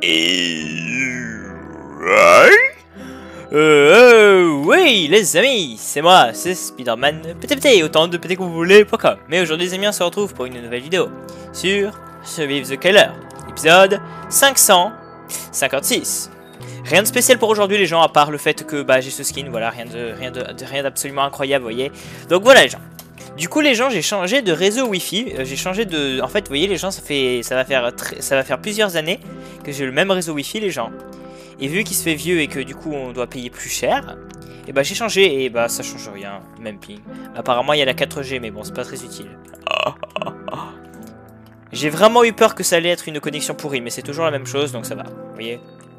Oui, les amis, c'est moi, c'est Spider-Man, PT, autant de PT que vous voulez, pourquoi. Mais aujourd'hui, les amis, on se retrouve pour une nouvelle vidéo sur Survive the Killer, épisode 556. Rien de spécial pour aujourd'hui, les gens, à part le fait que j'ai ce skin, voilà, rien d'absolument incroyable, vous voyez. Donc voilà, les gens. Du coup, les gens, j'ai changé de réseau Wi-Fi, j'ai changé de... En fait, vous voyez, les gens, ça va faire plusieurs années que j'ai le même réseau Wi-Fi, les gens. Et vu qu'il se fait vieux et que du coup on doit payer plus cher, et j'ai changé et ça change rien, même ping. Apparemment il y a la 4G mais bon c'est pas très utile. J'ai vraiment eu peur que ça allait être une connexion pourrie mais c'est toujours la même chose donc ça va, vous voyez.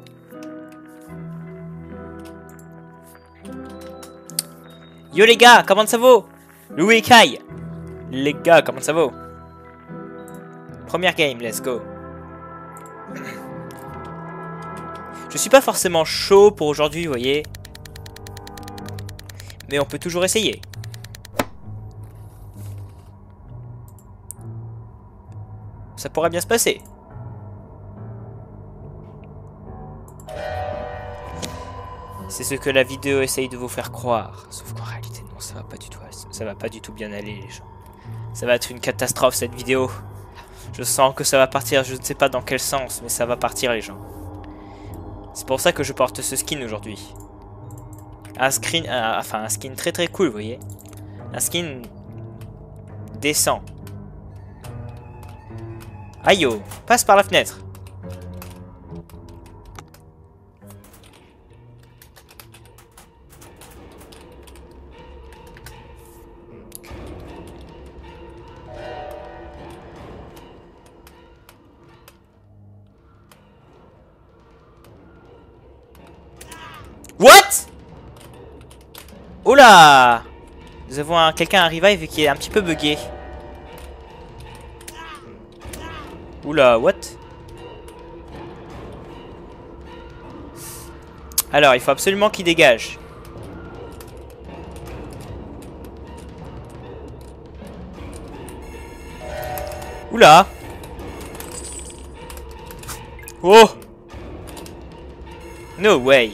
Yo les gars, comment ça vaut? Louis et Kai. Les gars, comment ça vaut? Première game, let's go. Je suis pas forcément chaud pour aujourd'hui, vous voyez. Mais on peut toujours essayer. Ça pourrait bien se passer. C'est ce que la vidéo essaye de vous faire croire. Sauf qu'en réalité, non, ça va pas du tout. Ça va pas du tout bien aller, les gens. Ça va être une catastrophe, cette vidéo. Je sens que ça va partir, je ne sais pas dans quel sens, mais ça va partir, les gens. C'est pour ça que je porte ce skin aujourd'hui. Un skin très très cool, vous voyez. Un skin décent. Aïe yo, passe par la fenêtre. What? Oula! Nous avons quelqu'un à revive qui est un petit peu bugué. Oula, what? Alors, il faut absolument qu'il dégage. Oula! Oh! No way!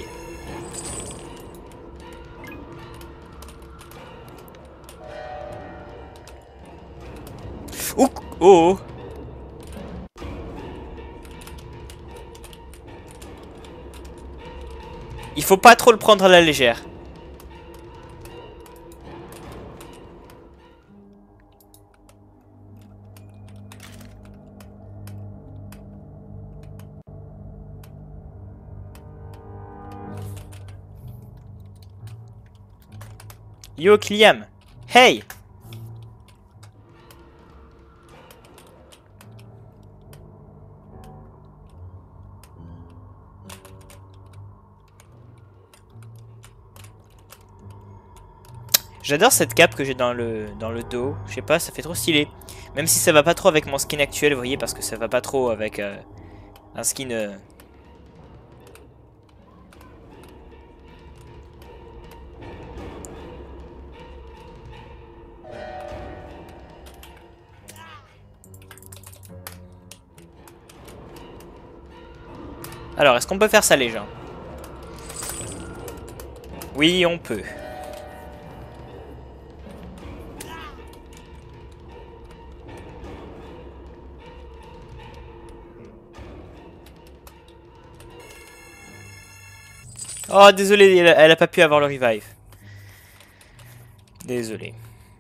Oh! Oh! Il faut pas trop le prendre à la légère. Yo, Kiliam. Hey! J'adore cette cape que j'ai dans le dos. Je sais pas, ça fait trop stylé. Même si ça va pas trop avec mon skin actuel, vous voyez, parce que ça va pas trop avec un skin... Alors, est-ce qu'on peut faire ça, les gens? Oui, on peut. Oh, désolé, elle a pas pu avoir le revive. Désolé.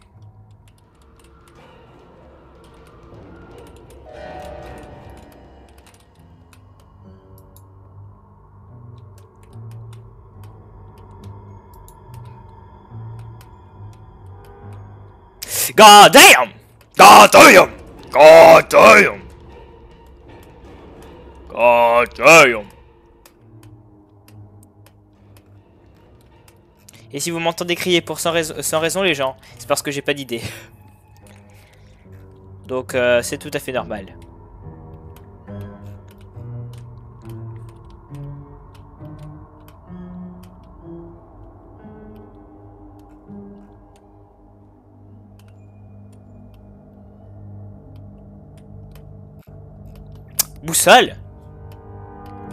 God damn! God damn! God damn! God damn! Et si vous m'entendez crier sans raison, les gens, c'est parce que j'ai pas d'idée. Donc c'est tout à fait normal. Boussole?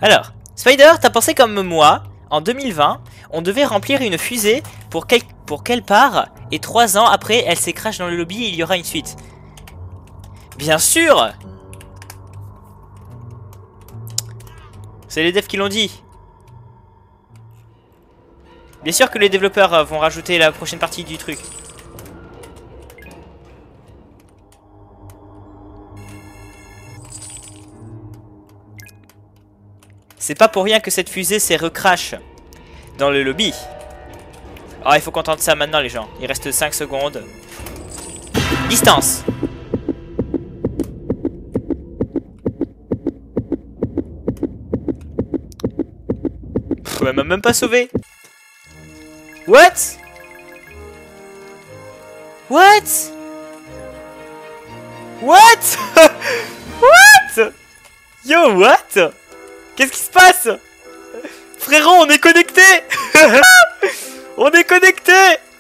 Alors, Spider, t'as pensé comme moi, en 2020, on devait remplir une fusée pour qu'elle part, et 3 ans après, elle s'écrase dans le lobby et il y aura une suite. Bien sûr! C'est les devs qui l'ont dit. Bien sûr que les développeurs vont rajouter la prochaine partie du truc. C'est pas pour rien que cette fusée s'est recrash dans le lobby. Oh, il faut qu'on tente ça maintenant, les gens. Il reste 5 secondes. Distance. Pff, elle m'a même pas sauvé. What? What? What? What? Yo, what? Qu'est-ce qui se passe? Frérot, on est connecté. On est connecté.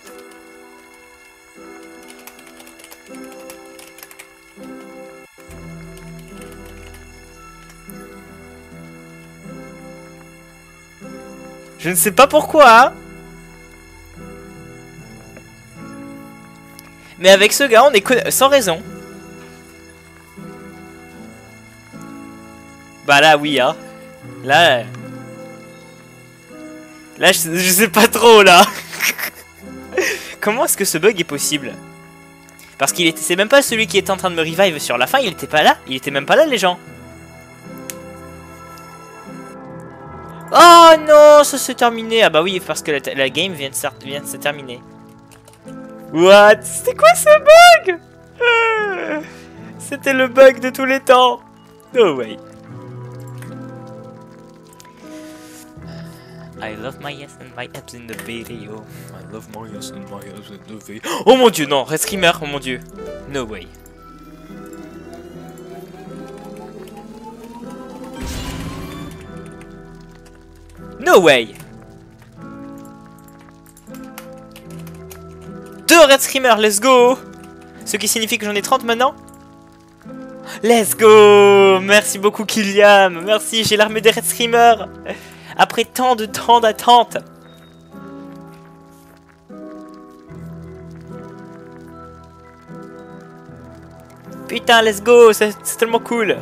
Je ne sais pas pourquoi, hein. Mais avec ce gars, on est sans raison. Bah là, oui, hein. Là, je sais pas trop, là. Comment est-ce que ce bug est possible? Parce qu'il était... C'est même pas celui qui était en train de me revive sur la fin, il était pas là. Il était même pas là, les gens. Oh non, ça s'est terminé. Ah bah oui, parce que la game vient de se terminer. What? C'était quoi ce bug? C'était le bug de tous les temps. No way. I love my yes and my abs in the video. I love my yes and my abs in the video. Oh mon dieu, non, Red Screamer, oh mon dieu. No way. No way. 2 Red Screamer, let's go. Ce qui signifie que j'en ai 30 maintenant. Let's go. Merci beaucoup Kylian. Merci, j'ai l'armée des Red Screamer. Après tant de temps d'attente. Putain, let's go, c'est tellement cool.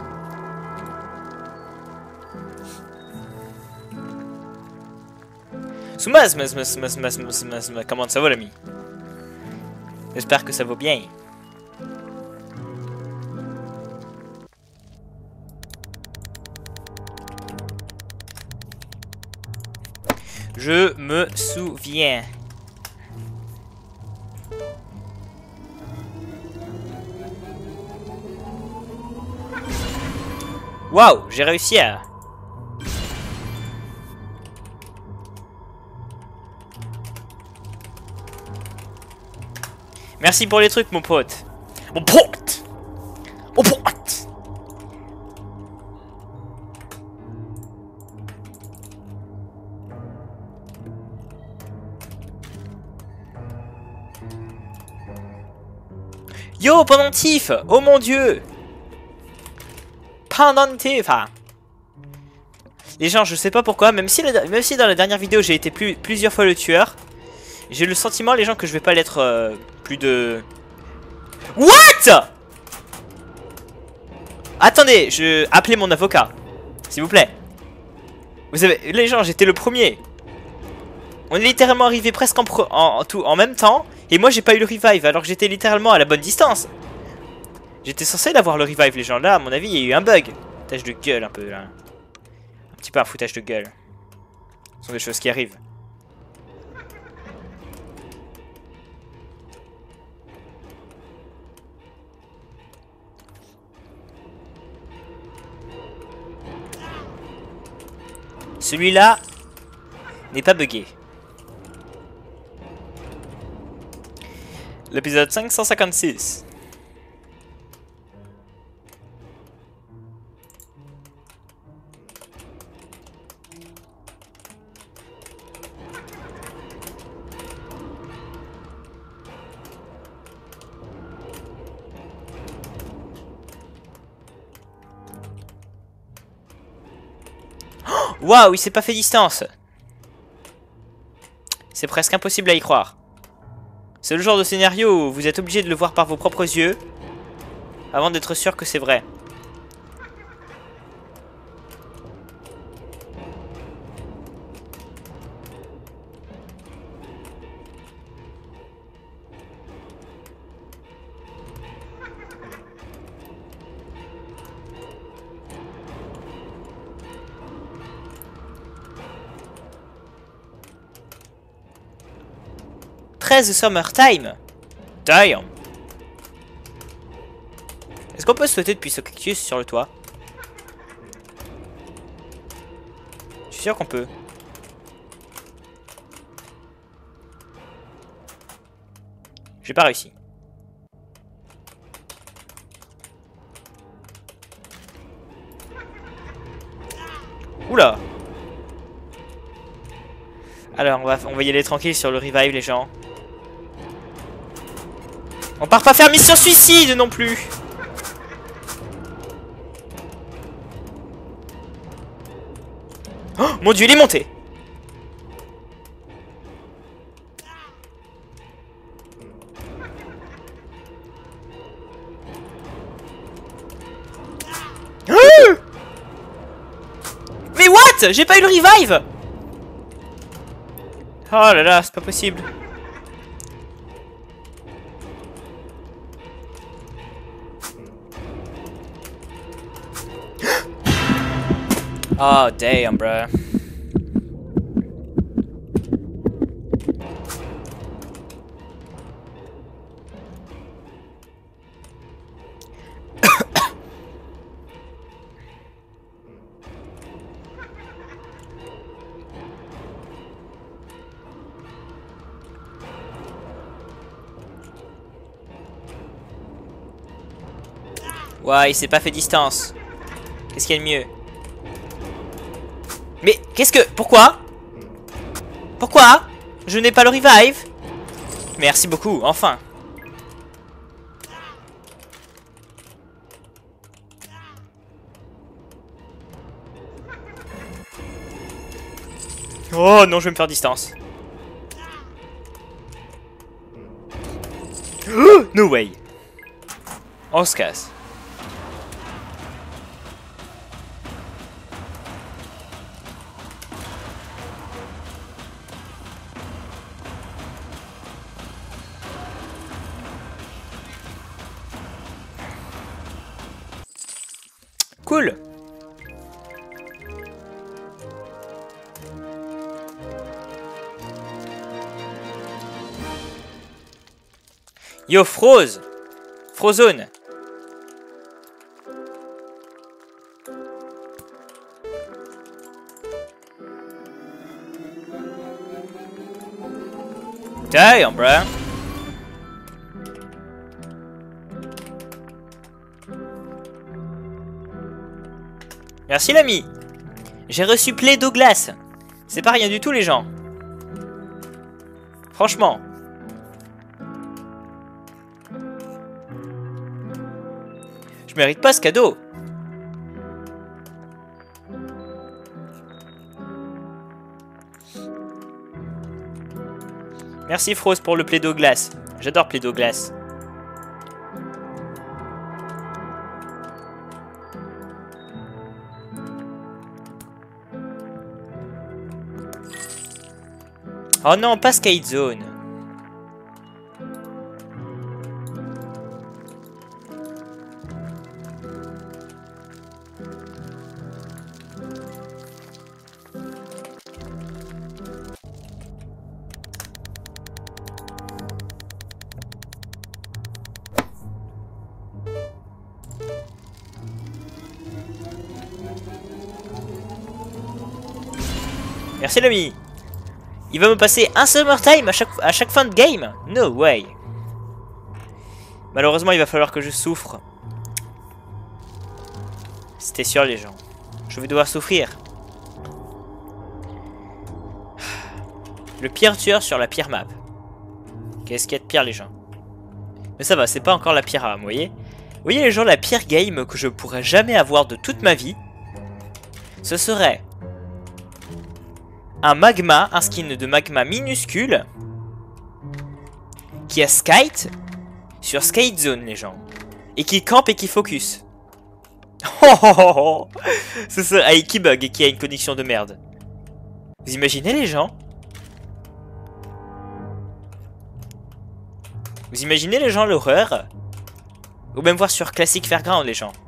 Comment ça va l'ami? J'espère que ça vaut bien. Je me souviens. Waouh, j'ai réussi à... Merci pour les trucs, mon pote. Mon pote. Mon pote. Yo, pendentif. Oh mon dieu. Pendentif. Les gens, je sais pas pourquoi, même si dans la dernière vidéo j'ai été plusieurs fois le tueur, j'ai le sentiment, les gens, que je vais pas l'être plus de... What? Attendez, appelez mon avocat, s'il vous plaît. Vous savez, les gens, j'étais le premier. On est littéralement arrivé presque en même temps, et moi j'ai pas eu le revive, alors que j'étais littéralement à la bonne distance. J'étais censé l'avoir le revive, les gens. Là, à mon avis, il y a eu un bug. Foutage de gueule un peu, là. Un petit peu un foutage de gueule. Ce sont des choses qui arrivent. Celui-là n'est pas buggé. L'épisode 556. Waouh, il s'est pas fait distance. C'est presque impossible à y croire. C'est le genre de scénario où vous êtes obligé de le voir par vos propres yeux avant d'être sûr que c'est vrai. Summertime. Damn. Est-ce qu'on peut sauter depuis ce cactus sur le toit? Je suis sûr qu'on peut. J'ai pas réussi. Oula. Alors on va y aller tranquille sur le revive les gens. On part pas faire mission suicide non plus. Oh mon dieu, il est monté. Mais what? J'ai pas eu le revive. Oh là là, c'est pas possible. Oh damn, bruh. Ouais, il s'est pas fait distance. Qu'est-ce qu'il y a de mieux? Mais qu'est-ce que... Pourquoi? Pourquoi? Je n'ai pas le revive? Merci beaucoup, enfin. Oh non, je vais me faire distance. No way. On se casse. Cool. Yo, Froze. Frozone. Damn, bruh. Merci l'ami. J'ai reçu Play d'eau glace. C'est pas rien du tout les gens. Franchement. Je mérite pas ce cadeau. Merci Froze pour le Play d'eau glace. J'adore Play d'eau glace. Oh non, pas Skate Zone. Merci l'ami. Il va me passer un Summertime à chaque fin de game? No way. Malheureusement, il va falloir que je souffre. C'était sûr, les gens. Je vais devoir souffrir. Le pire tueur sur la pire map. Qu'est-ce qu'il y a de pire, les gens? Mais ça va, c'est pas encore la pire arme, vous voyez? Vous voyez, les gens, la pire game que je pourrais jamais avoir de toute ma vie, ce serait un magma, un skin de magma minuscule qui a Skite sur Skate Zone, les gens. Et qui campe et qui focus. C'est ça, et qui bug et qui a une connexion de merde. Vous imaginez les gens? Vous imaginez les gens l'horreur? Ou même voir sur Classic Fairground les gens.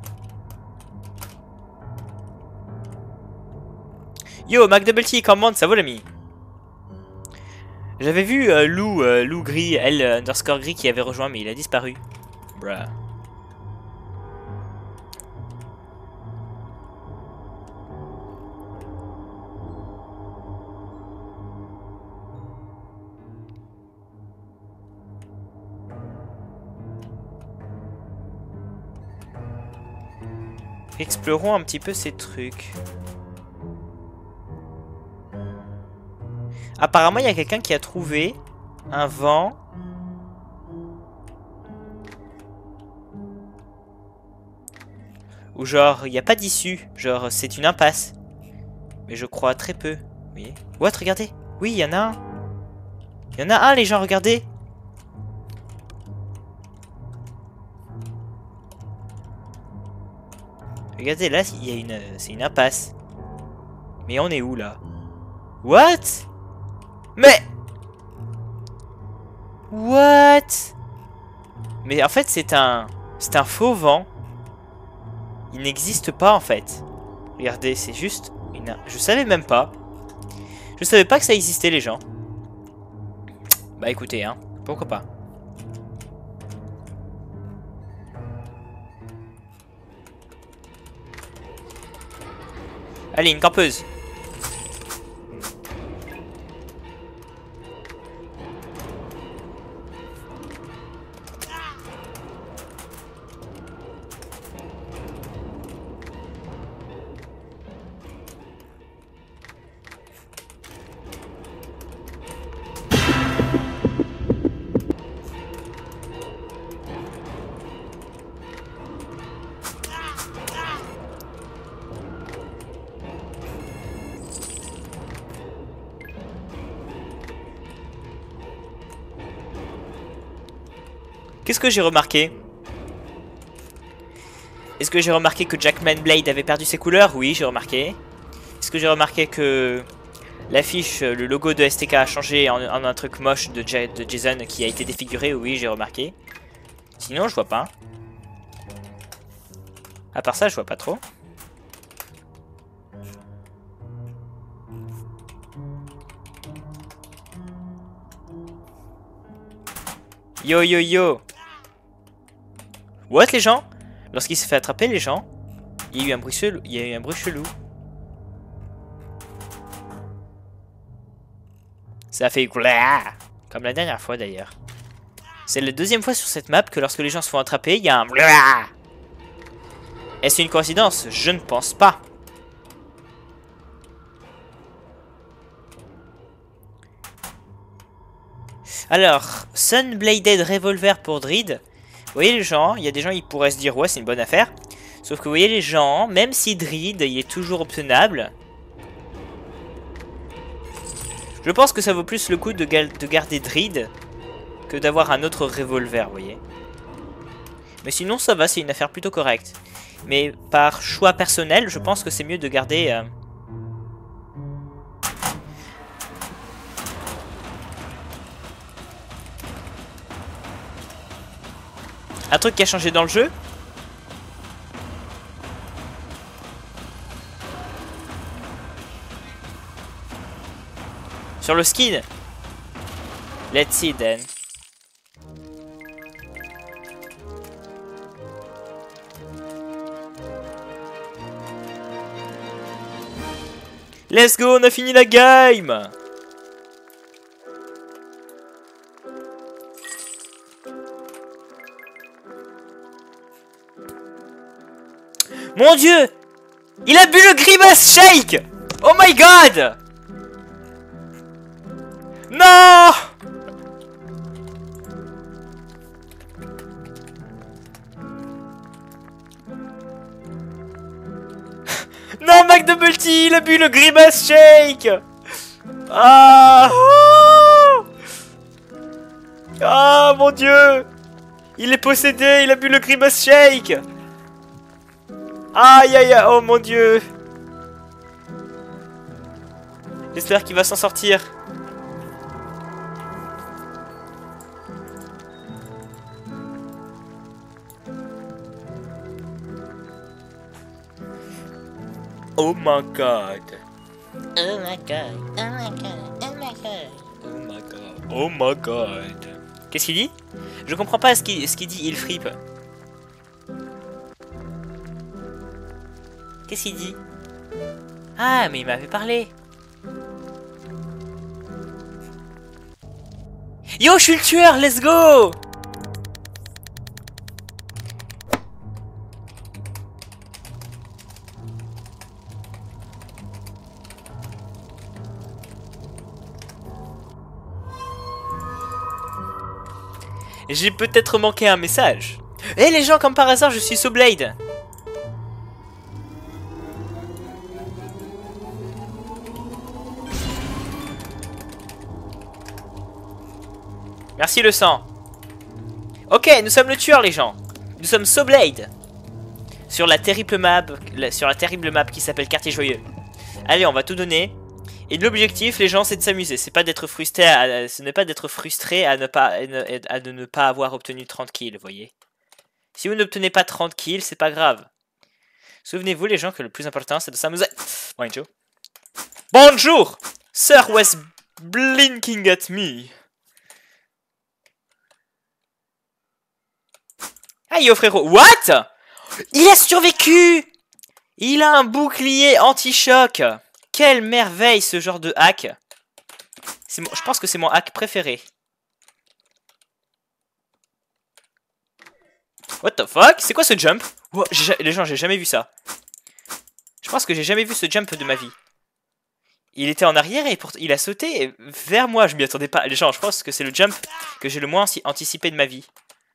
Yo, McDoubleT, comment ça va l'ami? J'avais vu Lou Gris, L underscore Gris qui avait rejoint mais il a disparu. Bruh. Explorons un petit peu ces trucs. Apparemment, il y a quelqu'un qui a trouvé un vent. Ou genre, il n'y a pas d'issue. Genre, c'est une impasse. Mais je crois très peu. Vous voyez? What? Regardez. Oui, il y en a un. Il y en a un, les gens, regardez. Regardez, là, il y a une... c'est une impasse. Mais on est où, là? What? Mais... What? Mais en fait, c'est un faux vent. Il n'existe pas, en fait. Regardez, c'est juste... Je savais même pas. Je savais pas que ça existait, les gens. Bah, écoutez, hein. Pourquoi pas. Allez, une campeuse. Qu'est-ce que j'ai remarqué? Est-ce que j'ai remarqué que Jackman Blade avait perdu ses couleurs? Oui, j'ai remarqué. Est-ce que j'ai remarqué que l'affiche, le logo de STK a changé en un truc moche de Jason qui a été défiguré? Oui, j'ai remarqué. Sinon, je vois pas. À part ça, je vois pas trop. Yo yo yo. What les gens? Lorsqu'il s'est fait attraper les gens, il y a eu un bruit chelou. Il y a eu un bruit chelou. Ça a fait gla, comme la dernière fois d'ailleurs. C'est la deuxième fois sur cette map que lorsque les gens se font attraper, il y a un gla. Est-ce une coïncidence? Je ne pense pas. Alors, Sunbladed Revolver pour Dread. Vous voyez les gens, il y a des gens ils pourraient se dire ouais c'est une bonne affaire. Sauf que vous voyez les gens, même si Dread il est toujours optionnable, je pense que ça vaut plus le coup de garder Dread que d'avoir un autre revolver, vous voyez. Mais sinon ça va, c'est une affaire plutôt correcte. Mais par choix personnel, je pense que c'est mieux de garder... Un truc qui a changé dans le jeu. Sur le skin. Let's see then. Let's go, on a fini la game. Mon dieu! Il a bu le Grimace Shake! Oh my god! Non! Non, McDoubleT, il a bu le Grimace Shake! Ah! Ah mon dieu! Il est possédé, il a bu le Grimace Shake! Aïe aïe aïe, oh mon dieu! J'espère qu'il va s'en sortir. Oh my god. Oh my god, oh my god, oh my god. Oh my god. Oh my god. Qu'est-ce qu'il dit? Je comprends pas ce qu'il dit, il fripe. Qu'est-ce qu'il dit? Ah, mais il m'avait parlé. Yo, je suis le tueur, let's go! J'ai peut-être manqué un message. Eh les gens, comme par hasard, je suis Soblade. Merci le sang. Ok, nous sommes le tueur les gens. Nous sommes Soblade. Sur la terrible map qui s'appelle Quartier Joyeux. Allez, on va tout donner. Et l'objectif, les gens, c'est de s'amuser. C'est pas d'être frustré. Ce n'est pas d'être frustré à ne pas avoir obtenu 30 kills, vous voyez. Si vous n'obtenez pas 30 kills, c'est pas grave. Souvenez-vous, les gens, que le plus important, c'est de s'amuser. Bonjour. Bonjour. Sir was blinking at me. Ah, yo frérot. What? Il a survécu. Il a un bouclier anti-choc. Quelle merveille ce genre de hack. Je pense que c'est mon hack préféré. What the fuck? C'est quoi ce jump? Wow, les gens, j'ai jamais vu ça. Je pense que j'ai jamais vu ce jump de ma vie. Il était en arrière et il a sauté vers moi. Je m'y attendais pas. Les gens, je pense que c'est le jump que j'ai le moins anticipé de ma vie.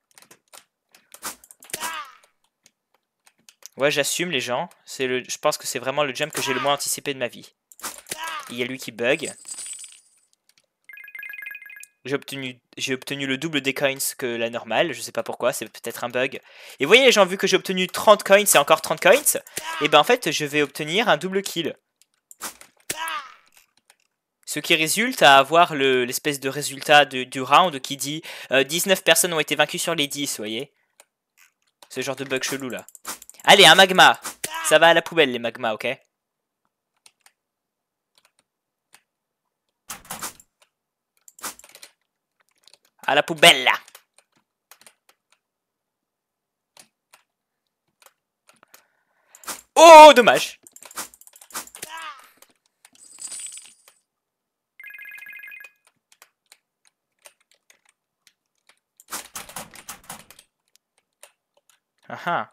Ouais, j'assume les gens. Je pense que c'est vraiment le jump que j'ai le moins anticipé de ma vie. Il y a lui qui bug. J'ai obtenu le double des coins que la normale. Je sais pas pourquoi, c'est peut-être un bug. Et vous voyez les gens, vu que j'ai obtenu 30 coins et encore 30 coins, et ben en fait je vais obtenir un double kill. Ce qui résulte à avoir l'espèce de résultat du round qui dit 19 personnes ont été vaincues sur les 10, vous voyez. Ce genre de bug chelou là. Allez, un magma. Ça va à la poubelle les magmas, ok? À la poubelle là. Oh, dommage. Ah ah.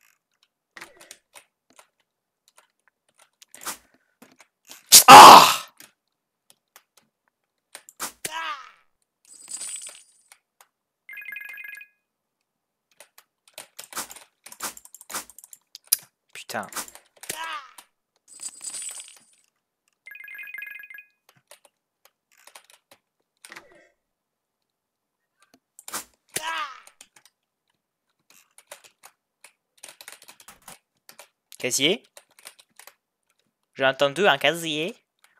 Ah! Putain. Casier. J'ai entendu un casier.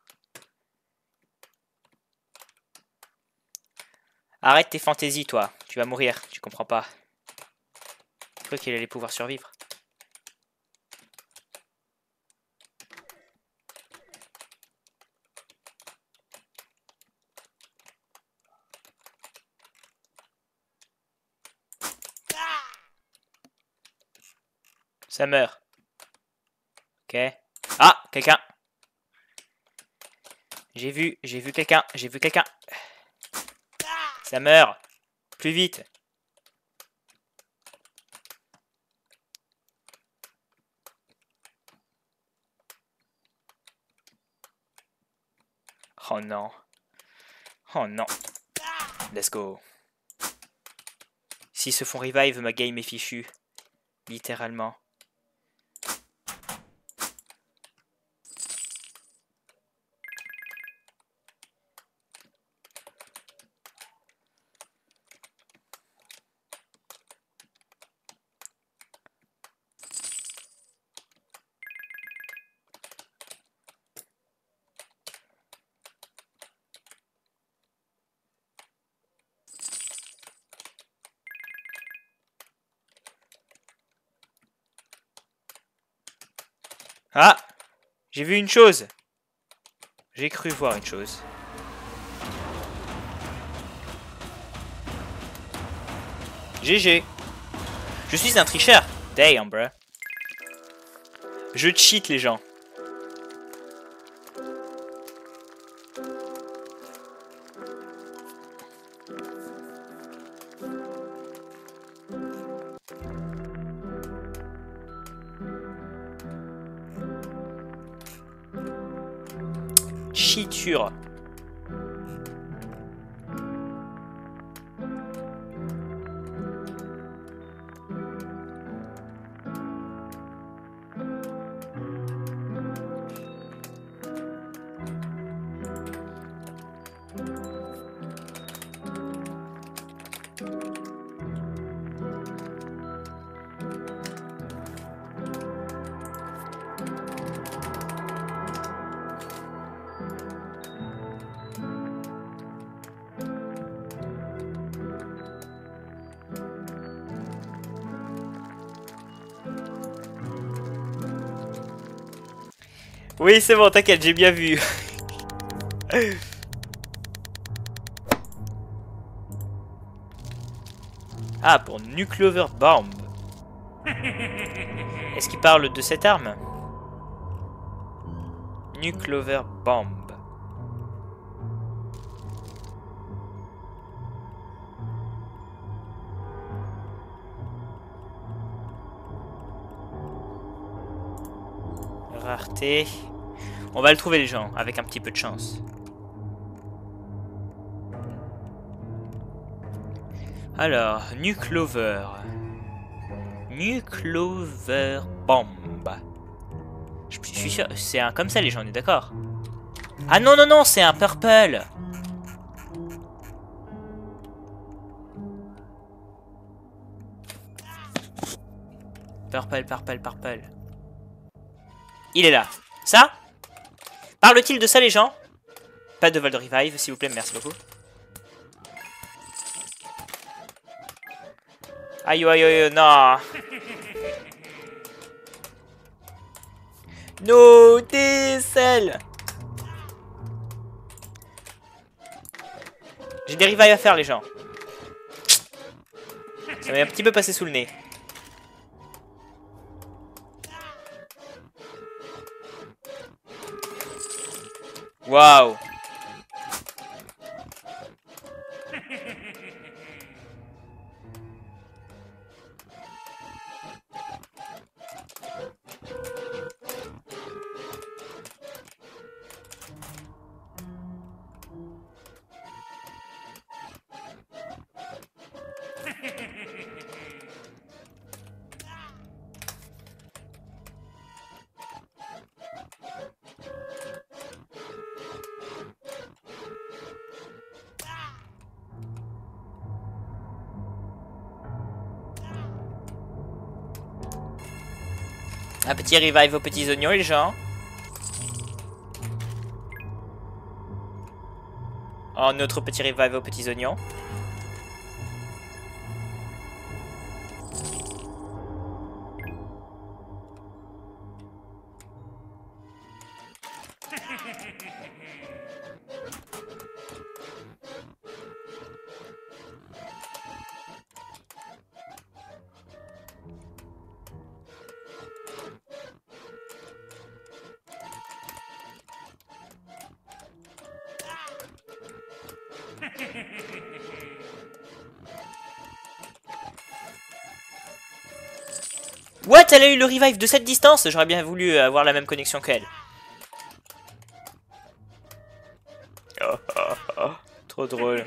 Arrête tes fantaisies, toi. Tu vas mourir, tu comprends pas. Je crois qu'il allait pouvoir survivre. Ça meurt. Ok. Ah, quelqu'un. J'ai vu quelqu'un, Ça meurt. Plus vite. Oh non. Oh non. Let's go. S'ils se font revive, ma game est fichue. Littéralement. Ah! J'ai vu une chose. J'ai cru voir une chose. GG. Je suis un tricheur. Damn, bruh. Je cheat, les gens. Cheature. Oui, c'est bon, t'inquiète, j'ai bien vu. Ah, pour Nuclear Bomb. Est-ce qu'il parle de cette arme? Nuclear Bomb. Rareté. On va le trouver, les gens, avec un petit peu de chance. Alors, Nuclear. Nuclear Bomb. Je suis sûr, c'est un comme ça, les gens, on est d'accord? Ah non, non, non, c'est un purple. Purple, purple, purple. Il est là. Ça? Parle-t-il de ça, les gens? Pas de vol de revive, s'il vous plaît, merci beaucoup. Aïe, aïe, aïe, non. No, Diesel. J'ai des revives à faire, les gens. Ça m'est un petit peu passé sous le nez. Waouh. Un petit revive aux petits oignons, les gens. Un autre petit revive aux petits oignons. What? Elle a eu le revive de cette distance? J'aurais bien voulu avoir la même connexion qu'elle. Oh, oh, oh. Trop drôle.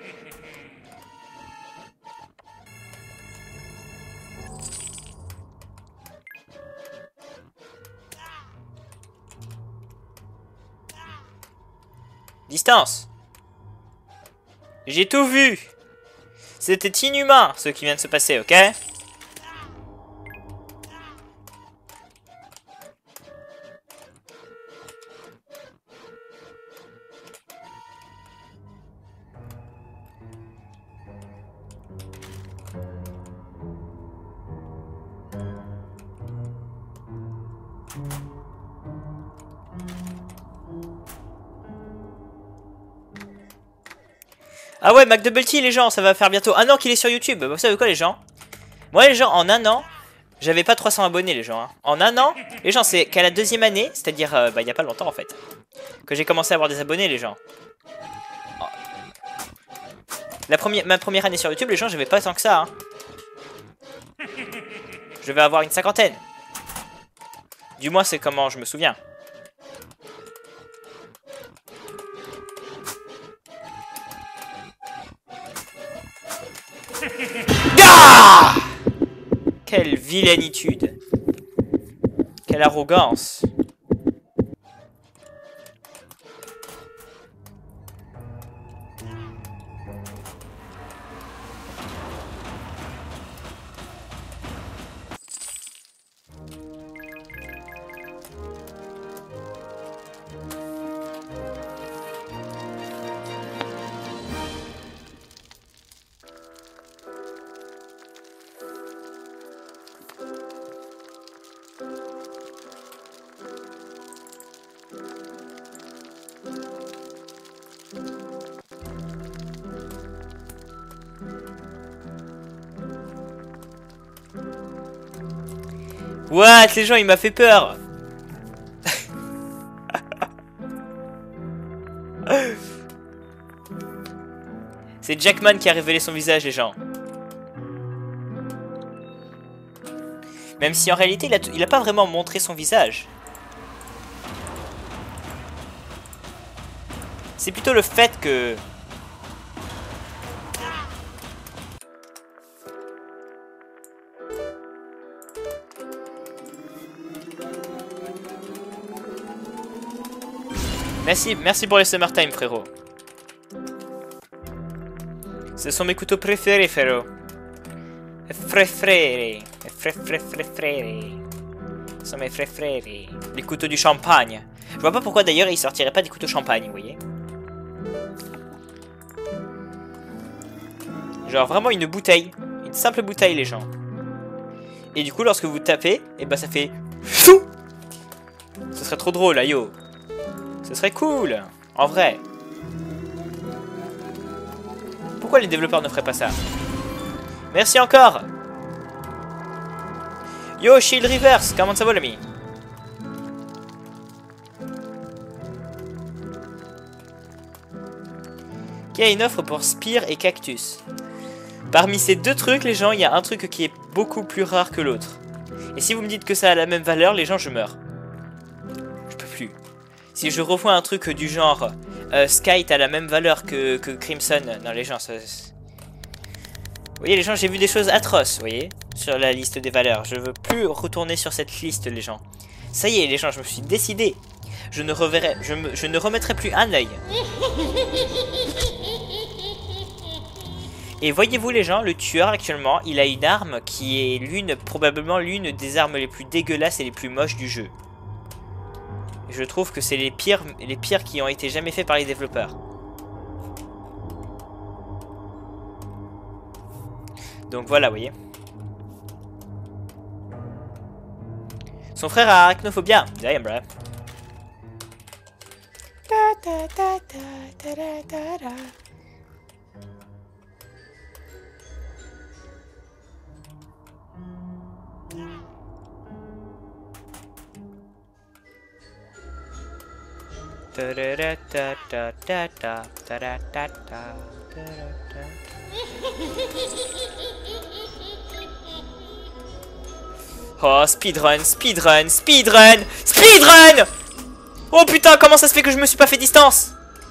Distance. J'ai tout vu. C'était inhumain ce qui vient de se passer, ok? Ah ouais, McDoubleT les gens, ça va faire bientôt 1 an qu'il est sur YouTube. Vous savez quoi les gens? Moi les gens, en 1 an, j'avais pas 300 abonnés les gens. Hein. En 1 an, les gens, c'est qu'à la 2e année, c'est-à-dire bah, il y a pas longtemps en fait, que j'ai commencé à avoir des abonnés les gens. Ma première année sur YouTube, les gens, j'avais pas tant que ça. Hein. Je vais avoir une 50aine. Du moins, c'est comment je me souviens. Ah! Quelle vilainitude. Quelle arrogance. What? Les gens, il m'a fait peur. C'est Jackman qui a révélé son visage, les gens. Même si en réalité, il a pas vraiment montré son visage. C'est plutôt le fait que... Merci pour les summertime, frérot. Ce sont mes couteaux préférés, frérot. Préférés. Ce sont mes préférés. Les couteaux du champagne. Je vois pas pourquoi d'ailleurs ils sortiraient pas des couteaux champagne, vous voyez. Genre vraiment une bouteille. Une simple bouteille, les gens. Et du coup, lorsque vous tapez, et bah ça fait... Ce serait trop drôle, là, yo. Ce serait cool, en vrai. Pourquoi les développeurs ne feraient pas ça? Merci encore. Yo, Shield Reverse, comment ça va l'ami? Qui a une offre pour Spear et Cactus. Parmi ces deux trucs, les gens, il y a un truc qui est beaucoup plus rare que l'autre. Et si vous me dites que ça a la même valeur, les gens, je meurs. Je peux plus. Si je revois un truc du genre Sky a la même valeur que Crimson, non les gens, ça... Vous voyez les gens, j'ai vu des choses atroces, vous voyez, sur la liste des valeurs. Je veux plus retourner sur cette liste les gens. Ça y est les gens, je me suis décidé. Je ne remettrai plus un œil. Et voyez-vous les gens, le tueur actuellement, il a une arme qui est probablement l'une des armes les plus dégueulasses et les plus moches du jeu. Je trouve que c'est les pires qui ont été jamais faits par les développeurs. Donc voilà, vous voyez. Son frère a arachnophobia. Damn, bro. Oh, speedrun, speedrun, speedrun, speedrun! Oh putain, comment ça se fait que je me suis pas fait distance?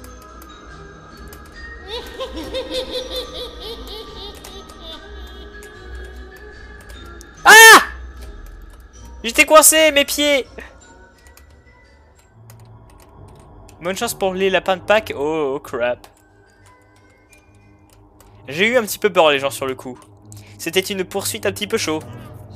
Ah! J'étais coincé, mes pieds! Bonne chance pour les lapins de Pâques. Oh, crap. J'ai eu un petit peu peur les gens sur le coup. C'était une poursuite un petit peu chaud.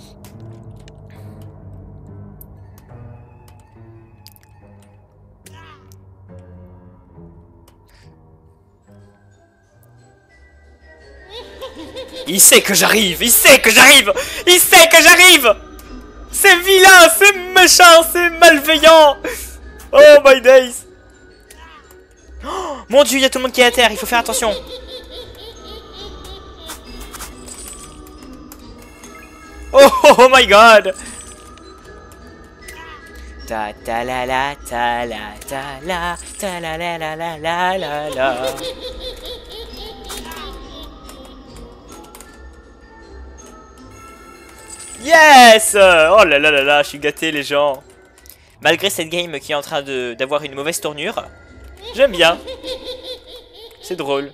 Il sait que j'arrive, il sait que j'arrive, il sait que j'arrive. C'est vilain, c'est méchant, c'est malveillant. Oh my days. Oh, mon dieu, il y a tout le monde qui est à terre, il faut faire attention. Oh, oh, oh my god. Ta ta la la ta la ta la ta la la la la la la la. Yes! Oh là là là là, je suis gâté les gens. Malgré cette game qui est en train d'avoir une mauvaise tournure, j'aime bien. C'est drôle.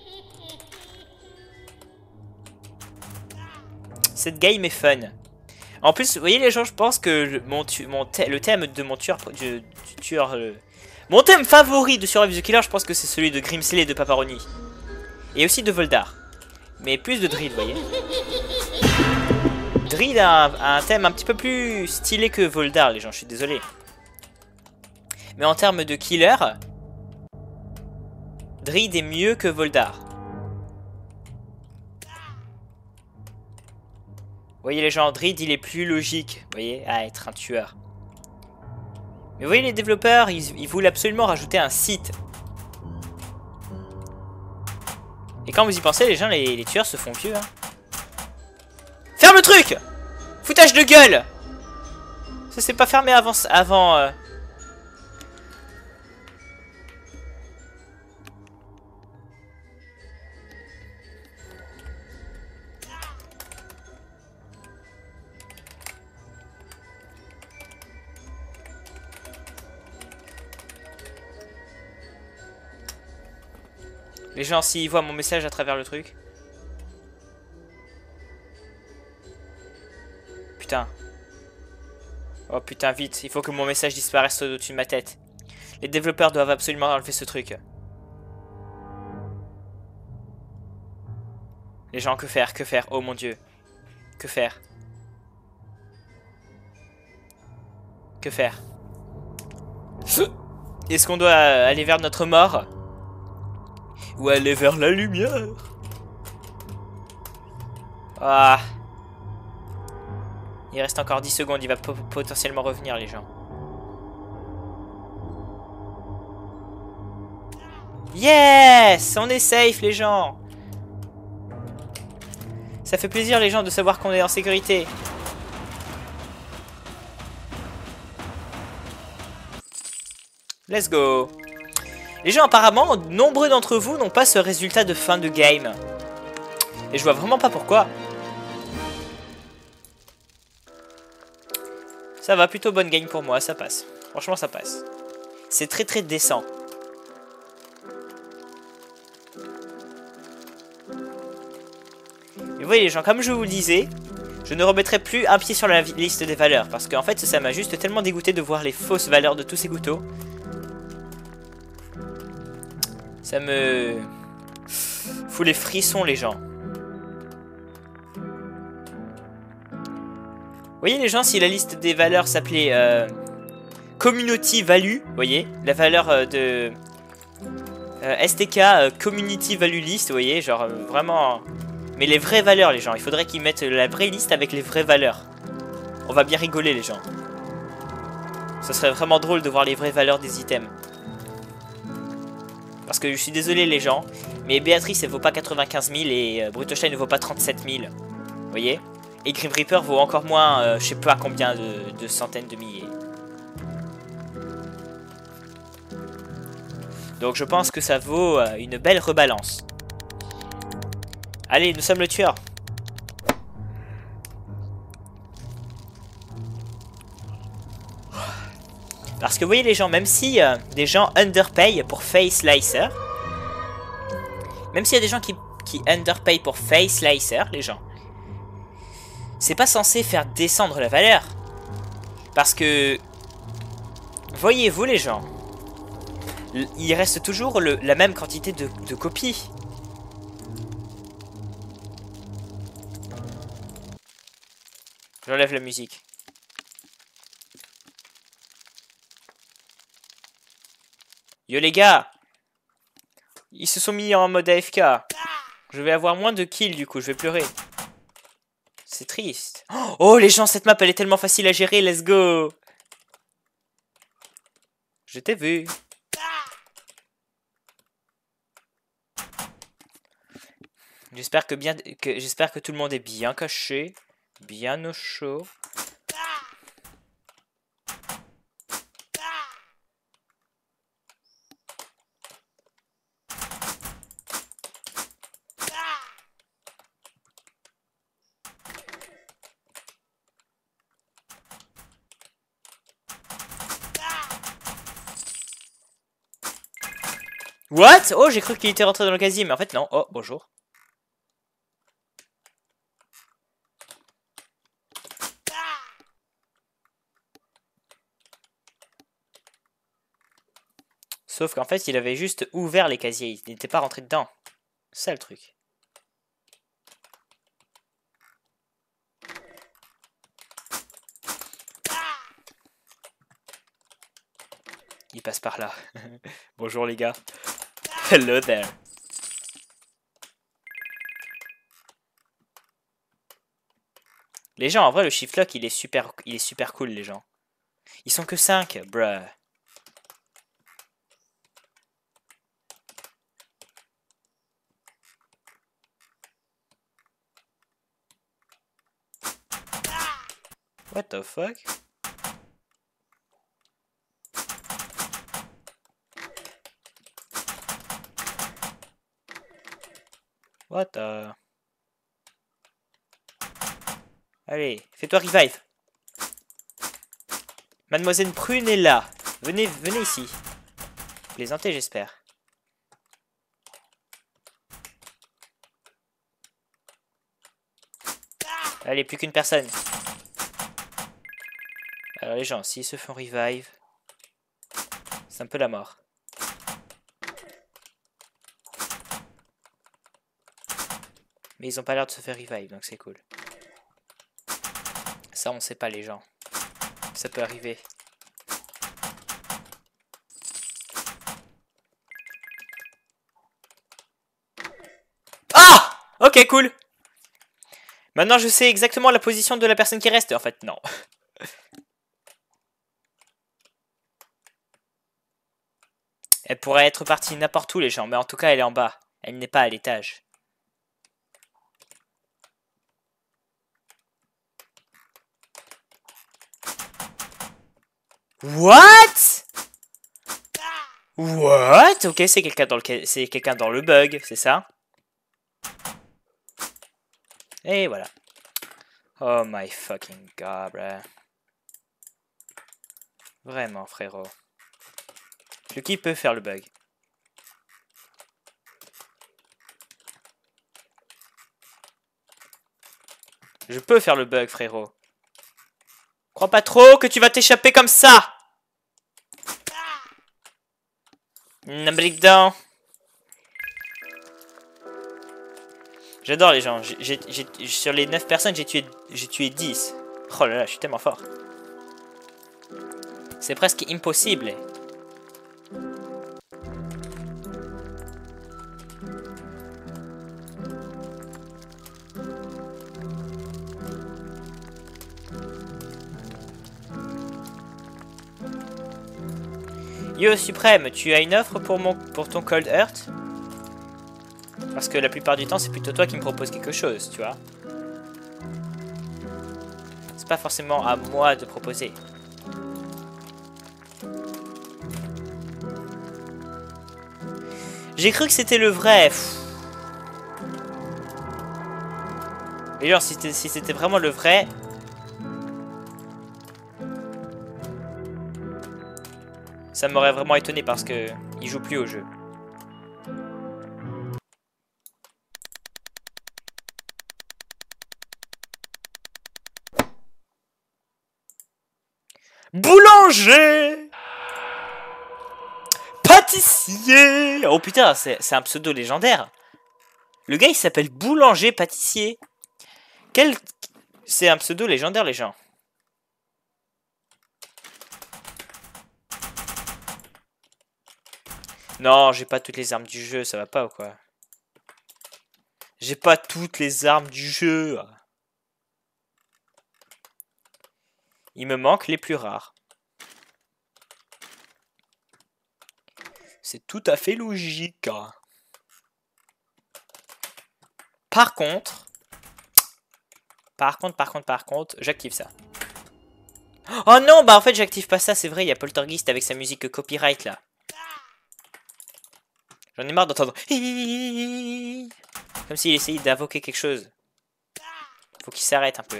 Cette game est fun. En plus, vous voyez les gens, je pense que le thème de mon tueur... mon thème favori de Survive the Killer, je pense que c'est celui de Grimsley et de Paparoni. Et aussi de Voldar. Mais plus de Dread, vous voyez. Dread a un thème un petit peu plus stylé que Voldar, les gens, je suis désolé. Mais en termes de killer, Dread est mieux que Voldar. Vous voyez les gens, Dread il est plus logique, vous voyez, à être un tueur. Mais vous voyez les développeurs, ils voulaient absolument rajouter un site. Et quand vous y pensez, les gens, les tueurs se font vieux. Hein. Ferme le truc! Foutage de gueule! Ça s'est pas fermé avant... Les gens, s'ils voient mon message à travers le truc. Putain. Oh putain, vite. Il faut que mon message disparaisse au-dessus de ma tête. Les développeurs doivent absolument enlever ce truc. Les gens, que faire? Que faire? Oh mon dieu. Que faire? Que faire? Est-ce qu'on doit aller vers notre mort? Ou aller vers la lumière? Ah. Il reste encore 10 secondes, il va potentiellement revenir les gens. Yes! On est safe les gens! Ça fait plaisir les gens de savoir qu'on est en sécurité. Let's go! Les gens, apparemment, nombreux d'entre vous n'ont pas ce résultat de fin de game. Et je vois vraiment pas pourquoi. Ça va, plutôt bonne game pour moi, ça passe. Franchement, ça passe. C'est très très décent. Et vous voyez les gens, comme je vous le disais, je ne remettrai plus un pied sur la liste des valeurs. Parce qu'en fait, ça m'a juste tellement dégoûté de voir les fausses valeurs de tous ces couteaux. Ça me fout les frissons, les gens. Vous voyez, les gens, si la liste des valeurs s'appelait Community Value, vous voyez, la valeur de STK Community Value List, vous voyez, genre vraiment... Mais les vraies valeurs, les gens, il faudrait qu'ils mettent la vraie liste avec les vraies valeurs. On va bien rigoler, les gens. Ce serait vraiment drôle de voir les vraies valeurs des items. Parce que je suis désolé les gens, mais Béatrice elle vaut pas 95 000 et Brutostein ne vaut pas 37 000. Vous voyez? Et Grim Reaper vaut encore moins, je sais pas combien de centaines de milliers. Donc je pense que ça vaut une belle rebalance. Allez, nous sommes le tueur. Parce que vous voyez les gens, même si des gens underpay pour Face Slicer, même s'il y a des gens qui underpay pour Face Slicer, les gens, c'est pas censé faire descendre la valeur. Parce que, voyez-vous les gens, il reste toujours la même quantité de copies. J'enlève la musique. Yo les gars, ils se sont mis en mode AFK. Je vais avoir moins de kills du coup, je vais pleurer. C'est triste. Oh les gens, cette map elle est tellement facile à gérer, let's go. Je t'ai vu. J'espère que tout le monde est bien caché, Bien au chaud. What? Oh, j'ai cru qu'il était rentré dans le casier, mais en fait non. Oh, bonjour. Sauf qu'en fait, il avait juste ouvert les casiers, il n'était pas rentré dedans. C'est ça le truc. Il passe par là. Bonjour les gars. Hello there. Les gens, en vrai, le shift lock, il est super cool, les gens. Ils sont que 5, bruh. What the fuck? What the... Allez, fais-toi revive. Mademoiselle Prune est là. Venez ici. Plaisantez, j'espère. Allez, plus qu'une personne. Alors les gens, s'ils se font revive, c'est un peu la mort. Mais ils ont pas l'air de se faire revive, donc c'est cool. Ça, on sait pas, les gens. Ça peut arriver. Ah! Ok, cool. Maintenant, je sais exactement la position de la personne qui reste. En fait, non. Elle pourrait être partie n'importe où, les gens. Mais en tout cas, elle est en bas. Elle n'est pas à l'étage. What? What? Ok, c'est quelqu'un dans le bug, c'est ça? Et voilà. Oh my fucking god, bruh. Vraiment, frérot. Qui peut faire le bug? Je peux faire le bug, frérot. Crois pas trop que tu vas t'échapper comme ça. Une brique dedans. J'adore les gens. Sur les 9 personnes, j'ai tué 10. Oh là là, je suis tellement fort. C'est presque impossible. Yo Suprême, tu as une offre pour ton Cold Heart? Parce que la plupart du temps, c'est plutôt toi qui me proposes quelque chose, tu vois. C'est pas forcément à moi de proposer. J'ai cru que c'était le vrai. Et genre, si c'était vraiment le vrai... Ça m'aurait vraiment étonné parce que il joue plus au jeu. Boulanger! Pâtissier! Oh putain, c'est un pseudo légendaire. Le gars, il s'appelle Boulanger Pâtissier. C'est un pseudo légendaire, les gens. Non, j'ai pas toutes les armes du jeu, ça va pas ou quoi? J'ai pas toutes les armes du jeu. Il me manque les plus rares. C'est tout à fait logique. Par contre, Par contre, j'active ça. Oh non, bah en fait j'active pas ça, c'est vrai, il y a Poltergeist avec sa musique copyright là. J'en ai marre d'entendre. Comme s'il essayait d'invoquer quelque chose. Faut qu'il s'arrête un peu.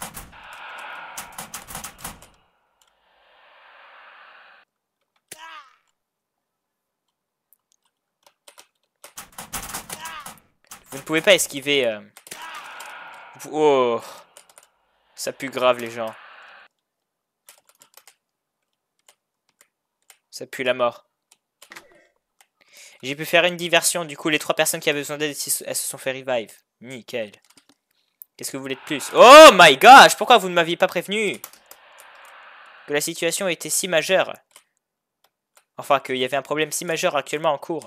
Vous ne pouvez pas esquiver. Oh, ça pue grave les gens. Ça pue la mort. J'ai pu faire une diversion, du coup les 3 personnes qui avaient besoin d'aide, elles se sont fait revive. Nickel. Qu'est-ce que vous voulez de plus? Oh my gosh, pourquoi vous ne m'aviez pas prévenu que la situation était si majeure? Enfin, qu'il y avait un problème si majeur actuellement en cours.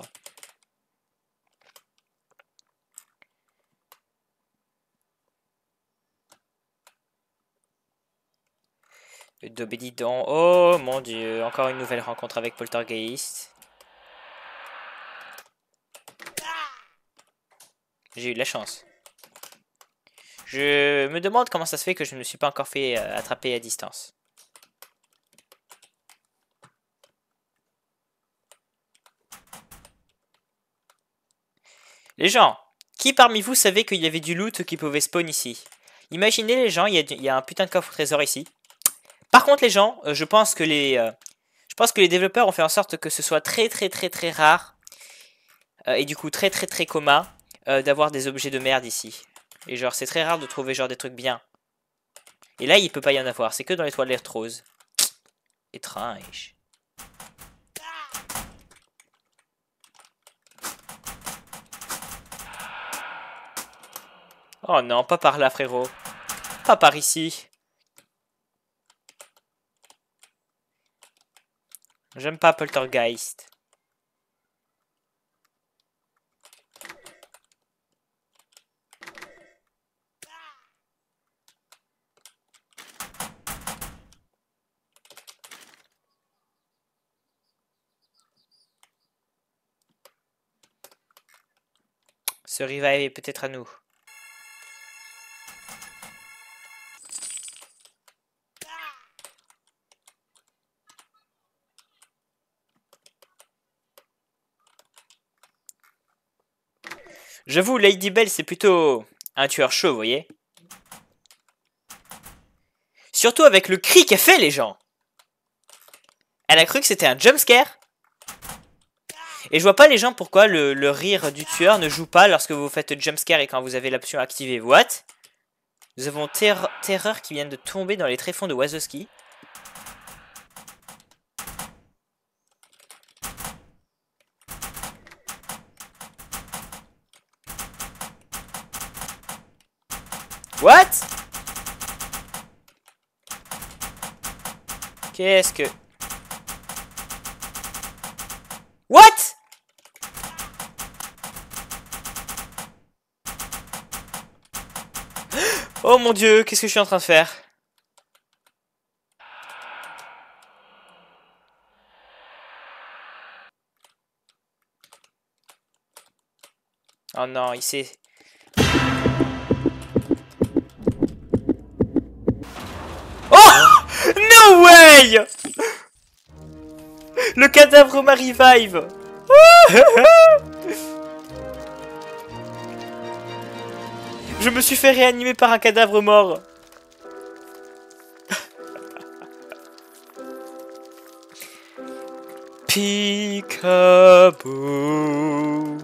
Dobédidon. Oh mon dieu, encore une nouvelle rencontre avec Poltergeist. J'ai eu de la chance. Je me demande comment ça se fait que je ne me suis pas encore fait attraper à distance. Les gens, qui parmi vous savait qu'il y avait du loot qui pouvait spawn ici? Imaginez les gens, il y a un putain de coffre au trésor ici. Par contre les gens, je pense que les développeurs ont fait en sorte que ce soit très rare et du coup très commun d'avoir des objets de merde ici. Et genre c'est très rare de trouver genre des trucs bien. Et là il peut pas y en avoir, c'est que dans les toilettes roses. Étrange. Oh non, pas par là frérot. Pas par ici. J'aime pas Poltergeist. Ce revive est peut-être à nous. J'avoue, Lady Belle, c'est plutôt un tueur chaud, vous voyez. Surtout avec le cri qu'elle fait, les gens. Elle a cru que c'était un jumpscare. Et je vois pas les gens pourquoi le rire du tueur ne joue pas lorsque vous faites jumpscare et quand vous avez l'option activée. What? Nous avons Terreur qui vient de tomber dans les tréfonds de Wazowski. What? Qu'est-ce que... What? Oh mon dieu, qu'est-ce que je suis en train de faire? Oh non, il s'est... Oh! No way! Le cadavre m'a revive! Je me suis fait réanimer par un cadavre mort. Peekaboo.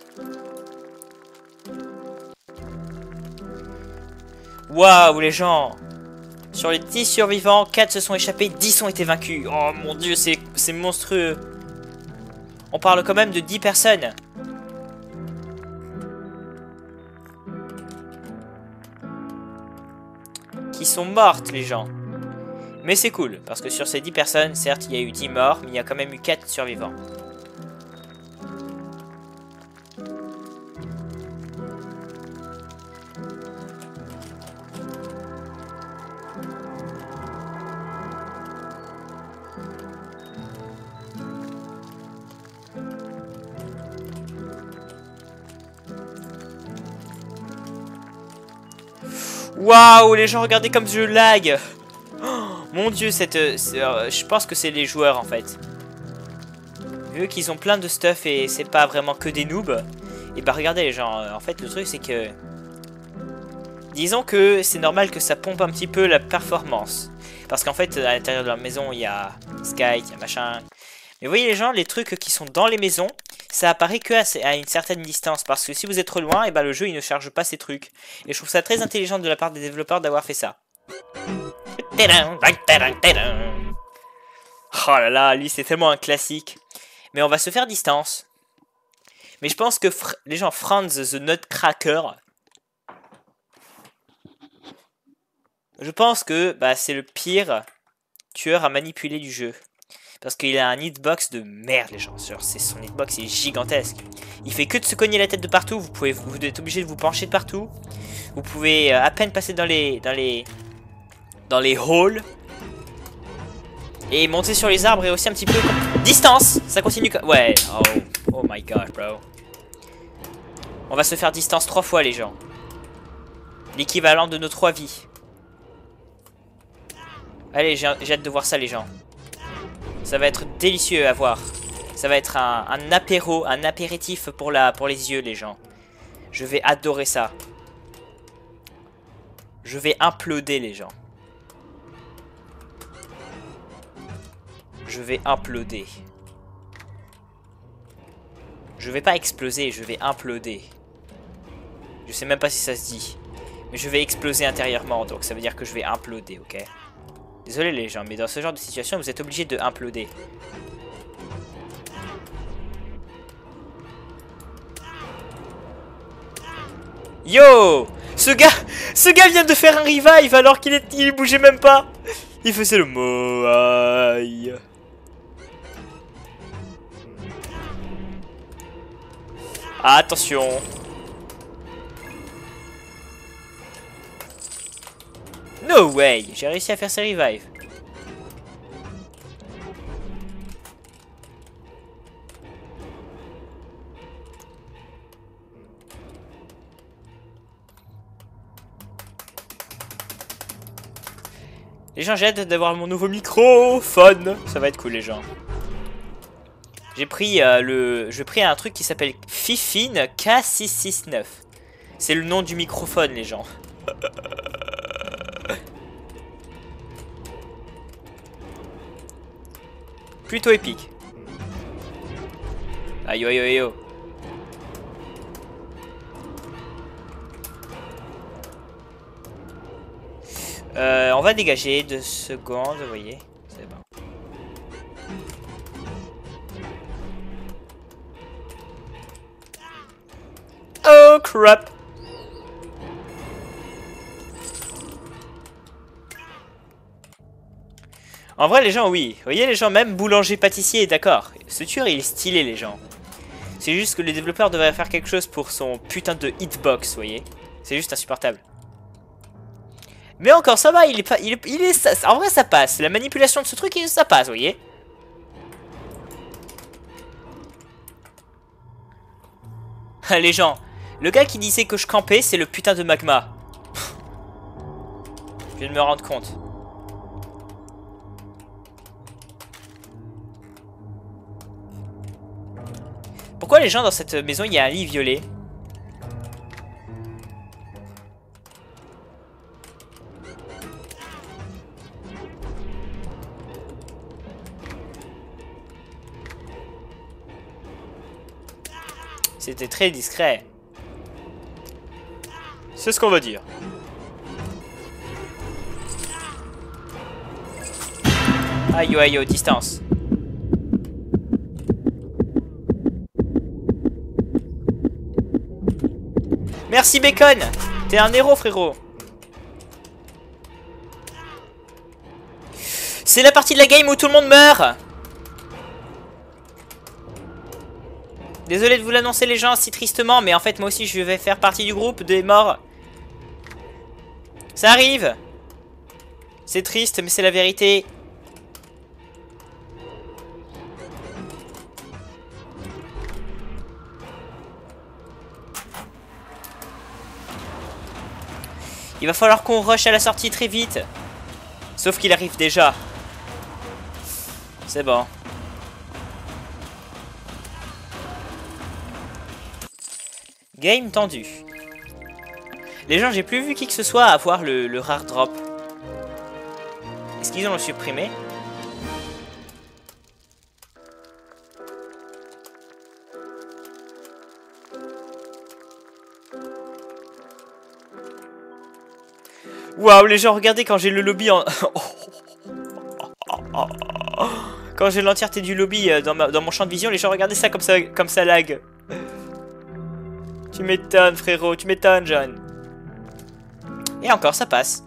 Waouh les gens. Sur les 10 survivants, 4 se sont échappés, 10 ont été vaincus. Oh mon dieu, c'est monstrueux. On parle quand même de 10 personnes. Qui sont mortes les gens. Mais c'est cool, parce que sur ces 10 personnes, certes il y a eu 10 morts, mais il y a quand même eu 4 survivants. Waouh, les gens, regardez comme je lag. Oh, mon dieu, je pense que c'est les joueurs en fait. Vu qu'ils ont plein de stuff et c'est pas vraiment que des noobs. Et bah regardez les gens, en fait le truc c'est que... Disons que c'est normal que ça pompe un petit peu la performance. Parce qu'en fait à l'intérieur de la maison il y a Skype, il y a machin. Mais vous voyez les gens, les trucs qui sont dans les maisons, ça apparaît que à une certaine distance. Parce que si vous êtes trop loin, et bah le jeu il ne charge pas ces trucs. Et je trouve ça très intelligent de la part des développeurs d'avoir fait ça. Oh là là, lui c'est tellement un classique. Mais on va se faire distance. Mais je pense que les gens, Franz the Nutcracker, je pense que bah, c'est le pire tueur à manipuler du jeu. Parce qu'il a un hitbox de merde, les gens. Son hitbox est gigantesque. Il fait que de se cogner la tête de partout. Vous êtes obligé de vous pencher de partout. Vous pouvez à peine passer dans les halls. Et monter sur les arbres et aussi un petit peu... Distance. Ça continue comme... Ouais. Oh my god, bro. On va se faire distance 3 fois, les gens. L'équivalent de nos 3 vies. Allez, j'ai hâte de voir ça, les gens. Ça va être délicieux à voir. Ça va être un apéro, un apéritif pour les yeux, les gens. Je vais adorer ça. Je vais imploder, les gens. Je vais imploder. Je vais pas exploser, je vais imploder. Je sais même pas si ça se dit. Mais je vais exploser intérieurement, donc ça veut dire que je vais imploder, ok? Désolé les gens, mais dans ce genre de situation, vous êtes obligés de imploder. Yo! Ce gars vient de faire un revive alors qu'il bougeait même pas! Il faisait le moaï. Attention! No way! J'ai réussi à faire ce revive. Les gens, j'ai hâte d'avoir mon nouveau microphone. Ça va être cool, les gens. J'ai pris un truc qui s'appelle Fifine K669. C'est le nom du microphone, les gens. Plutôt épique. Aïe aïe aïe aïe. On va dégager 2 secondes, vous voyez. C'est bon. Oh crap. En vrai les gens oui, vous voyez les gens, même boulanger pâtissier, d'accord. Ce tueur il est stylé les gens. C'est juste que les développeurs devraient faire quelque chose pour son putain de hitbox, vous voyez. C'est juste insupportable. Mais encore ça va, en vrai ça passe. La manipulation de ce truc ça passe, vous voyez. Les gens, le gars qui disait que je campais c'est le putain de magma. Je viens de me rendre compte. Pourquoi les gens dans cette maison, il y a un lit violet? C'était très discret. C'est ce qu'on va dire. Aïe aïe aïe, distance. Merci Bacon. T'es un héros frérot. C'est la partie de la game où tout le monde meurt. Désolé de vous l'annoncer les gens si tristement, mais en fait moi aussi je vais faire partie du groupe des morts. Ça arrive. C'est triste mais c'est la vérité. Il va falloir qu'on rush à la sortie très vite. Sauf qu'il arrive déjà. C'est bon. Game tendu. Les gens, j'ai plus vu qui que ce soit avoir le rare drop. Est-ce qu'ils ont le supprimé? Waouh, les gens, regardez quand j'ai le lobby en... Quand j'ai l'entièreté du lobby dans mon champ de vision, les gens, regardez ça comme ça lag. Tu m'étonnes, frérot, tu m'étonnes, John. Et encore, ça passe.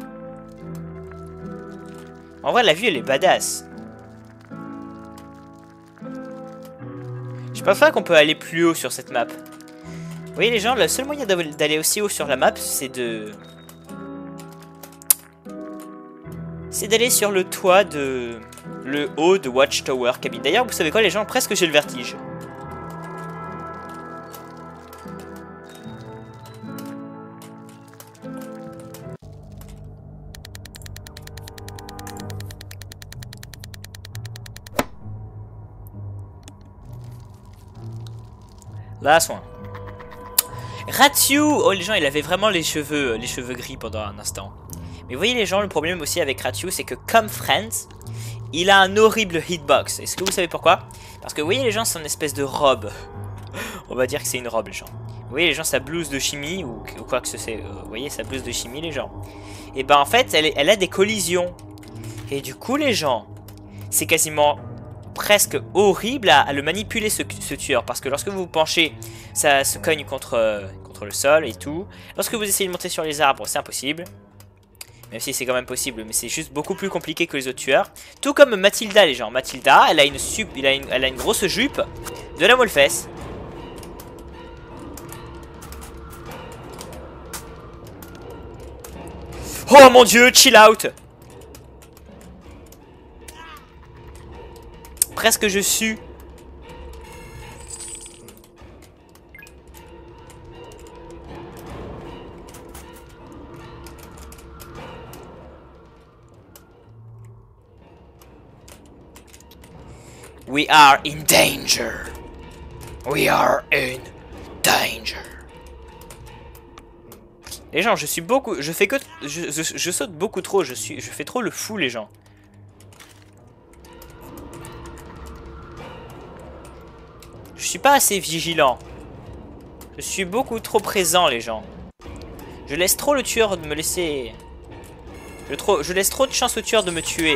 En vrai, la vue, elle est badass. Je sais pas qu'on peut aller plus haut sur cette map. Vous voyez, les gens, le seul moyen d'aller aussi haut sur la map, c'est d'aller sur le toit de... Le haut de Watchtower Cabin. D'ailleurs, vous savez quoi, les gens, presque j'ai le vertige. Last one. Ratu! Oh, les gens, il avait vraiment les cheveux gris pendant un instant. Mais vous voyez, les gens, le problème aussi avec Ratu, c'est que comme Friends, il a un horrible hitbox. Est-ce que vous savez pourquoi? Parce que vous voyez, les gens, c'est une espèce de robe. On va dire que c'est une robe, les gens. Vous voyez, les gens, sa blouse de chimie, ou quoi que ce soit. Vous voyez, sa blouse de chimie, les gens. Et ben, en fait, elle a des collisions. Et du coup, les gens, c'est quasiment... presque horrible à le manipuler ce tueur, parce que lorsque vous vous penchez, ça se cogne contre le sol et tout. Lorsque vous essayez de monter sur les arbres, c'est impossible, même si c'est quand même possible, mais c'est juste beaucoup plus compliqué que les autres tueurs. Tout comme Mathilda, les gens. Mathilda, elle a une grosse jupe de la molle-fesse. Oh mon dieu, chill out. Presque je sue. We are in danger. We are in danger. Les gens, je saute beaucoup trop. Je fais trop le fou, les gens. Je suis pas assez vigilant. Je suis beaucoup trop présent, les gens. Je laisse trop le tueur de me laisser... Je laisse trop de chance au tueur de me tuer.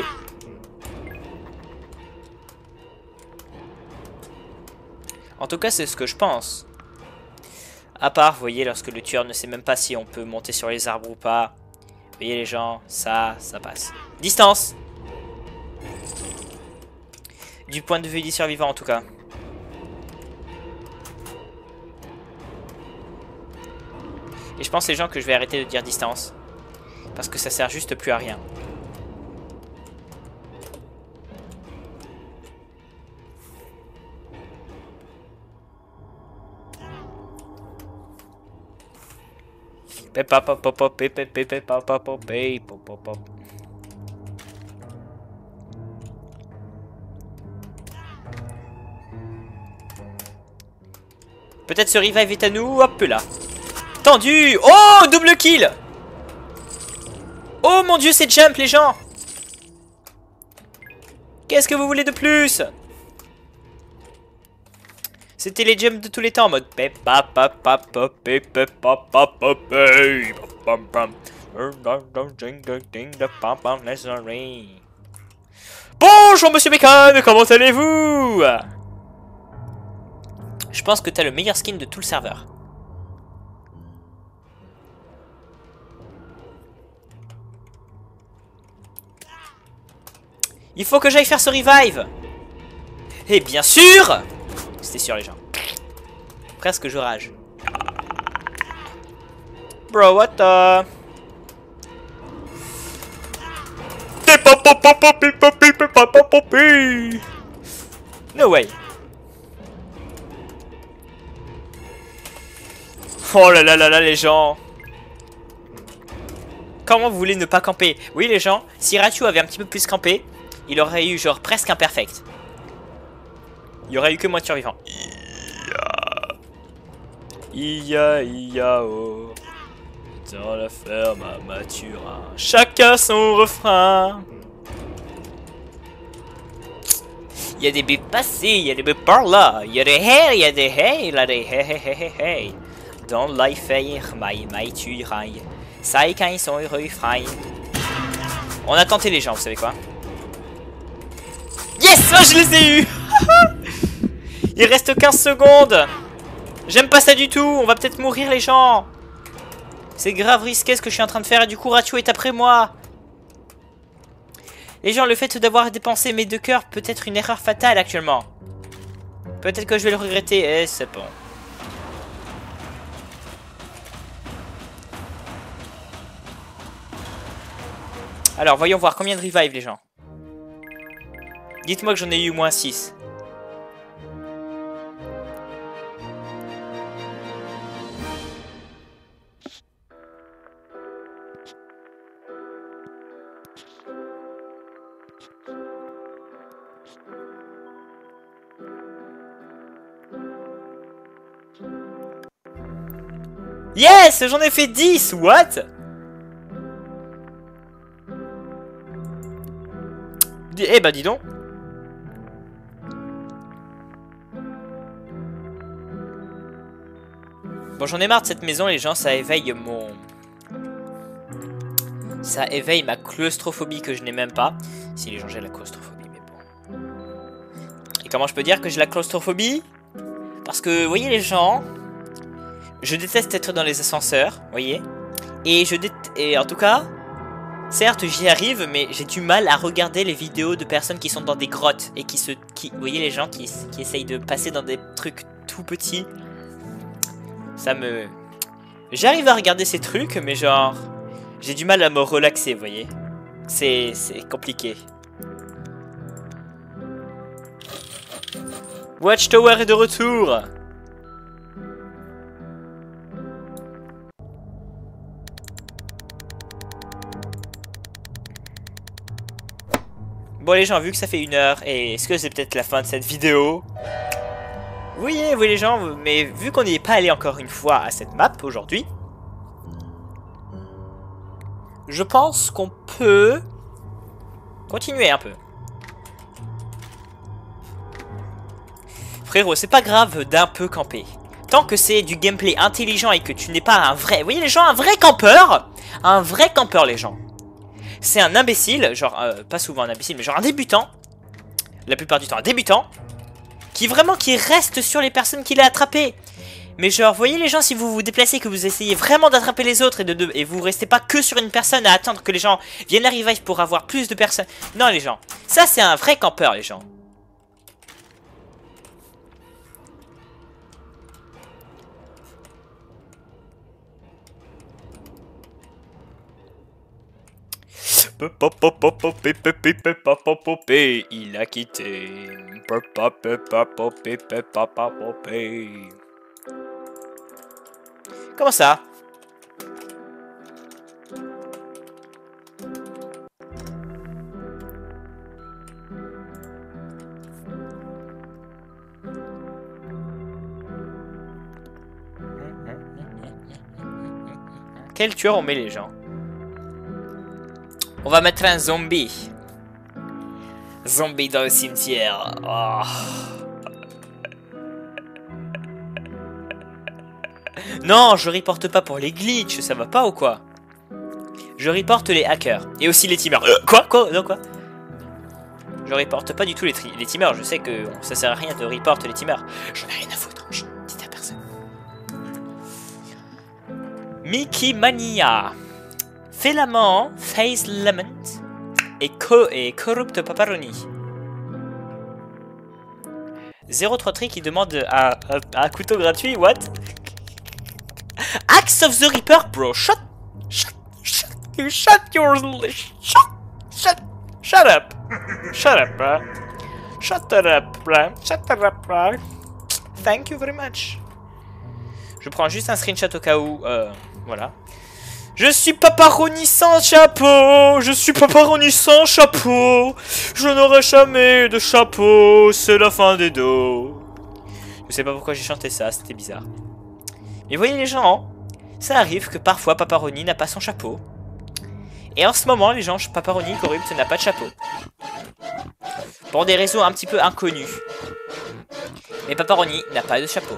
En tout cas, c'est ce que je pense. À part, vous voyez, lorsque le tueur ne sait même pas si on peut monter sur les arbres ou pas. Vous voyez, les gens, ça passe. Distance! Du point de vue des survivants, en tout cas. Et je pense, les gens, que je vais arrêter de dire distance. Parce que ça sert juste plus à rien. Peut-être ce revive est à nous. Hop là. Tendu. Oh, double kill. Oh mon dieu, c'est jump, les gens. Qu'est-ce que vous voulez de plus? C'était les jumps de tous les temps en mode... Bonjour monsieur Bacon, comment allez-vous? Je pense que t'as le meilleur skin de tout le serveur. Il faut que j'aille faire ce revive. Et bien sûr. C'était sûr, les gens. Presque je rage. Bro, what the... No way. Oh là là là là, les gens. Comment vous voulez ne pas camper? Oui les gens, si Rachou avait un petit peu plus campé, il aurait eu genre presque un perfect. Il y aurait eu que moins de survivants. Ia, oh. Dans la ferme à Mathurin, chacun son refrain. Il y a des bébés passés, il y a des bébés par là. Il y a des hey, il y a des hey, là des hey. Dans life Mathurin. Ça quand ils sont heureux, frère. On a tenté les gens, vous savez quoi? Yes! Oh, je les ai eus. Il reste 15 secondes. J'aime pas ça du tout. On va peut-être mourir les gens. C'est grave risqué ce que je suis en train de faire. Et du coup Rachou est après moi. Les gens, le fait d'avoir dépensé mes 2 cœurs peut être une erreur fatale actuellement. Peut-être que je vais le regretter. Eh, c'est bon. Alors, voyons voir combien de revive les gens. Dites-moi que j'en ai eu moins 6. Yes! J'en ai fait 10! What? Eh bah dis donc. Bon, j'en ai marre de cette maison les gens, ça éveille mon... Ça éveille ma claustrophobie que je n'ai même pas. Si les gens j'ai la claustrophobie, mais bon. Et comment je peux dire que j'ai la claustrophobie? Parce que, vous voyez les gens... Je déteste être dans les ascenseurs, vous voyez. Et en tout cas, certes j'y arrive, mais j'ai du mal à regarder les vidéos de personnes qui sont dans des grottes. Et vous voyez les gens qui essayent de passer dans des trucs tout petits. Ça me... J'arrive à regarder ces trucs, mais genre... J'ai du mal à me relaxer, vous voyez. C'est compliqué. Watchtower est de retour. Bon les gens, vu que ça fait 1 heure, et est-ce que c'est peut-être la fin de cette vidéo? Oui les gens, mais vu qu'on n'y est pas allé encore une fois à cette map aujourd'hui, je pense qu'on peut continuer un peu. Frérot, c'est pas grave d'un peu camper. Tant que c'est du gameplay intelligent et que tu n'es pas un vrai... Vous voyez les gens, un vrai campeur. Un vrai campeur les gens. C'est un imbécile, genre, pas souvent un imbécile, mais genre un débutant. La plupart du temps un débutant. Qui reste sur les personnes qu'il a attrapées. Mais genre, voyez les gens, si vous vous déplacez, que vous essayez vraiment d'attraper les autres et vous restez pas que sur une personne à attendre que les gens viennent à revive pour avoir plus de personnes. Non les gens, ça c'est un vrai campeur les gens. Il a quitté. Comment ça? Quel tueur on met les gens? On va mettre un zombie. Zombie dans le cimetière. Oh. Non, je reporte pas pour les glitches, ça va pas ou quoi? Je reporte les hackers. Et aussi les teamers. Quoi? Non, quoi? Je reporte pas du tout les teamers. Je sais que ça sert à rien de report les teamers. J'en ai rien à foutre. Chut, dites à personne. Mickey Mania. Filament, Face Lament et Corrupt Paparoni. 033 qui demande un couteau gratuit, what? Axe of the Reaper, bro, shut up, bro. Shut up, bro. Thank you very much. Je prends juste un screenshot au cas où, voilà. Je suis Paparoni sans chapeau. Je suis Paparoni sans chapeau. Je n'aurai jamais de chapeau. C'est la fin des dos. Je sais pas pourquoi j'ai chanté ça, c'était bizarre. Mais voyez les gens, ça arrive que parfois Paparoni n'a pas son chapeau. Et en ce moment, les gens, Paparoni corrupte n'a pas de chapeau. Pour des raisons un petit peu inconnues. Mais Paparoni n'a pas de chapeau.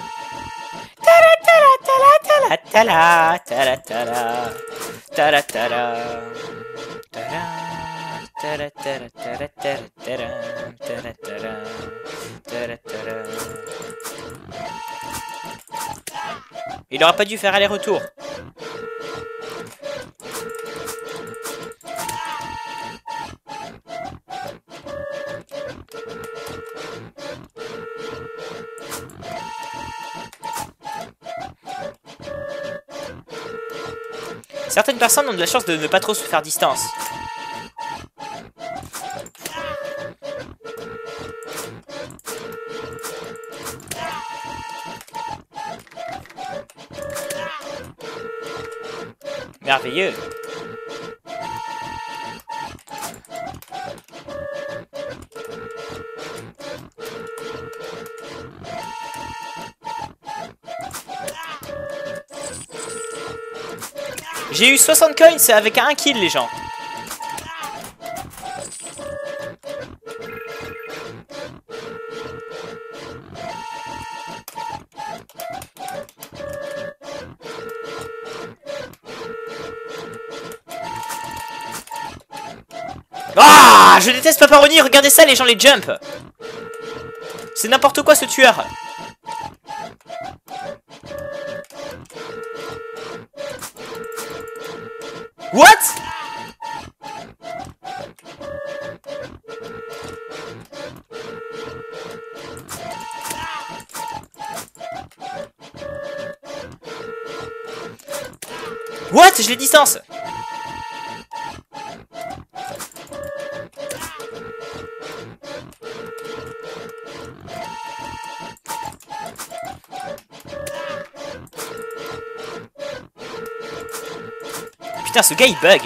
Il aurait pas dû faire aller-retour. Certaines personnes ont de la chance de ne pas trop se faire distance. Merveilleux. J'ai eu 60 coins avec un kill, les gens. Ah, je déteste Paparoni, regardez ça les gens, les jumps. C'est n'importe quoi ce tueur. What? What? Je l'ai distance. Putain, ce gars il bug.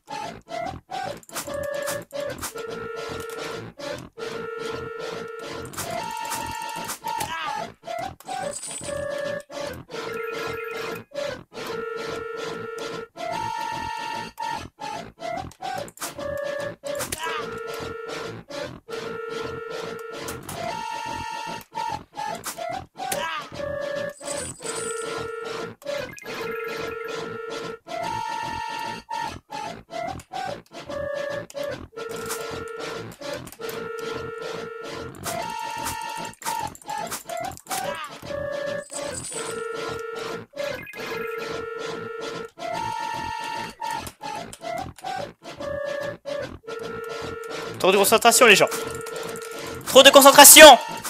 Trop de concentration les gens. Trop de concentration.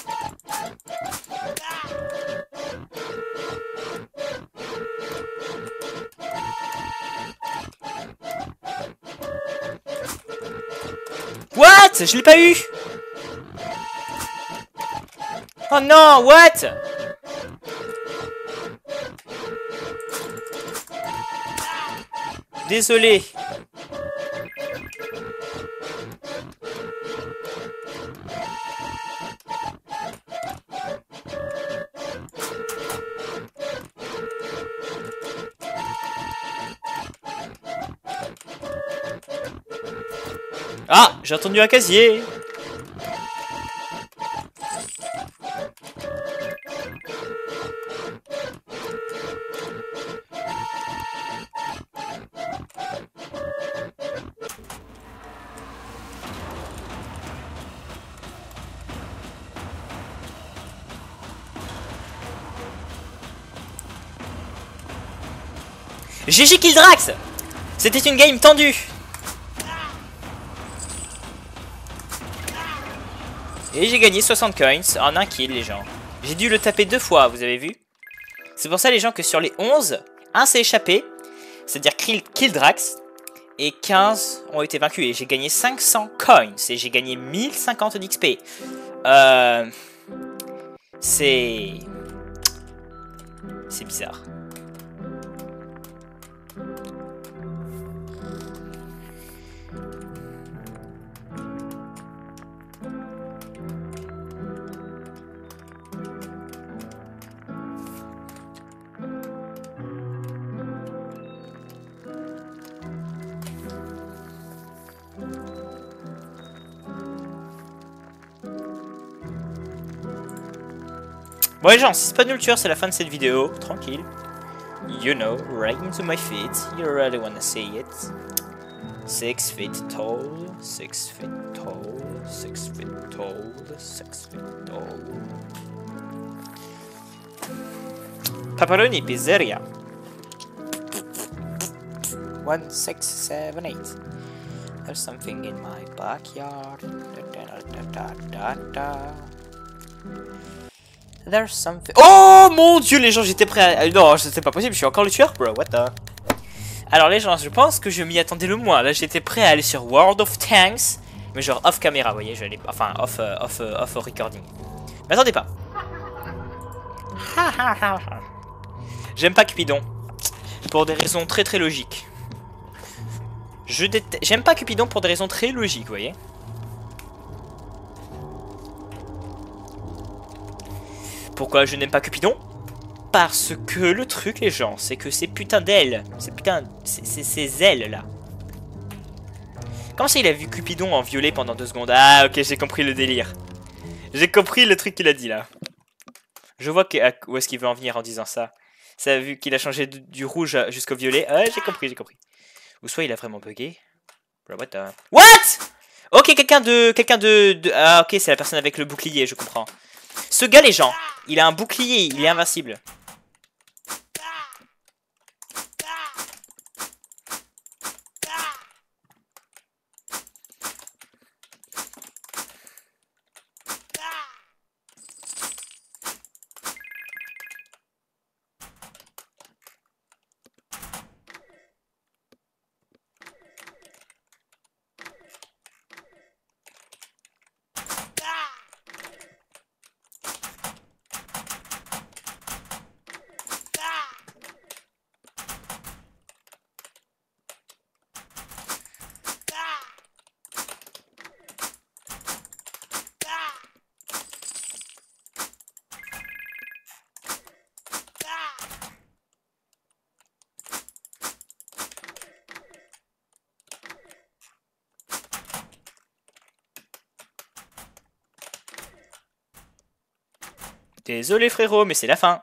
What? Je l'ai pas eu. Oh non, what? Désolé. Ah, j'ai entendu un casier. GG Kildrax. C'était une game tendue. Et j'ai gagné 60 coins en un kill, les gens. J'ai dû le taper 2 fois, vous avez vu? C'est pour ça, les gens, que sur les 11, un s'est échappé, c'est-à-dire Kildrax, et 15 ont été vaincus. Et j'ai gagné 500 coins, et j'ai gagné 1050 d'XP. C'est bizarre. Bon les gens, si c'est pas nous le tueur, c'est la fin de cette vidéo. Tranquille. You know, right into my feet. You really wanna see it. 6 feet tall, 6 feet tall, 6 feet tall, 6 feet tall. Pepperoni Pizzeria. 1, 6, 7, 8. There's something in my backyard. There's something. Oh mon dieu, les gens, j'étais prêt à. Non, c'était pas possible, je suis encore le tueur, bro. What the. Alors, les gens, je pense que je m'y attendais le moins. Là, j'étais prêt à aller sur World of Tanks, mais genre off caméra, vous voyez, j'allais. Enfin, off recording. Mais attendez pas. J'aime pas Cupidon. Pour des raisons très très logiques. J'aime pas Cupidon pour des raisons très logiques, vous voyez. Pourquoi je n'aime pas Cupidon? Parce que le truc, les gens, c'est que ces putains d'ailes, ces ailes là. Comment ça il a vu Cupidon en violet pendant 2 secondes? Ah ok, j'ai compris le délire. J'ai compris le truc qu'il a dit là. Je vois où est-ce qu'il veut en venir en disant ça. Ça a vu qu'il a changé du rouge jusqu'au violet. Ah j'ai compris, j'ai compris. Ou soit il a vraiment bugué. What? Ok, quelqu'un de... Ah ok, c'est la personne avec le bouclier, je comprends. Ce gars, les gens, il a un bouclier, il est invincible. Désolé frérot, mais c'est la fin.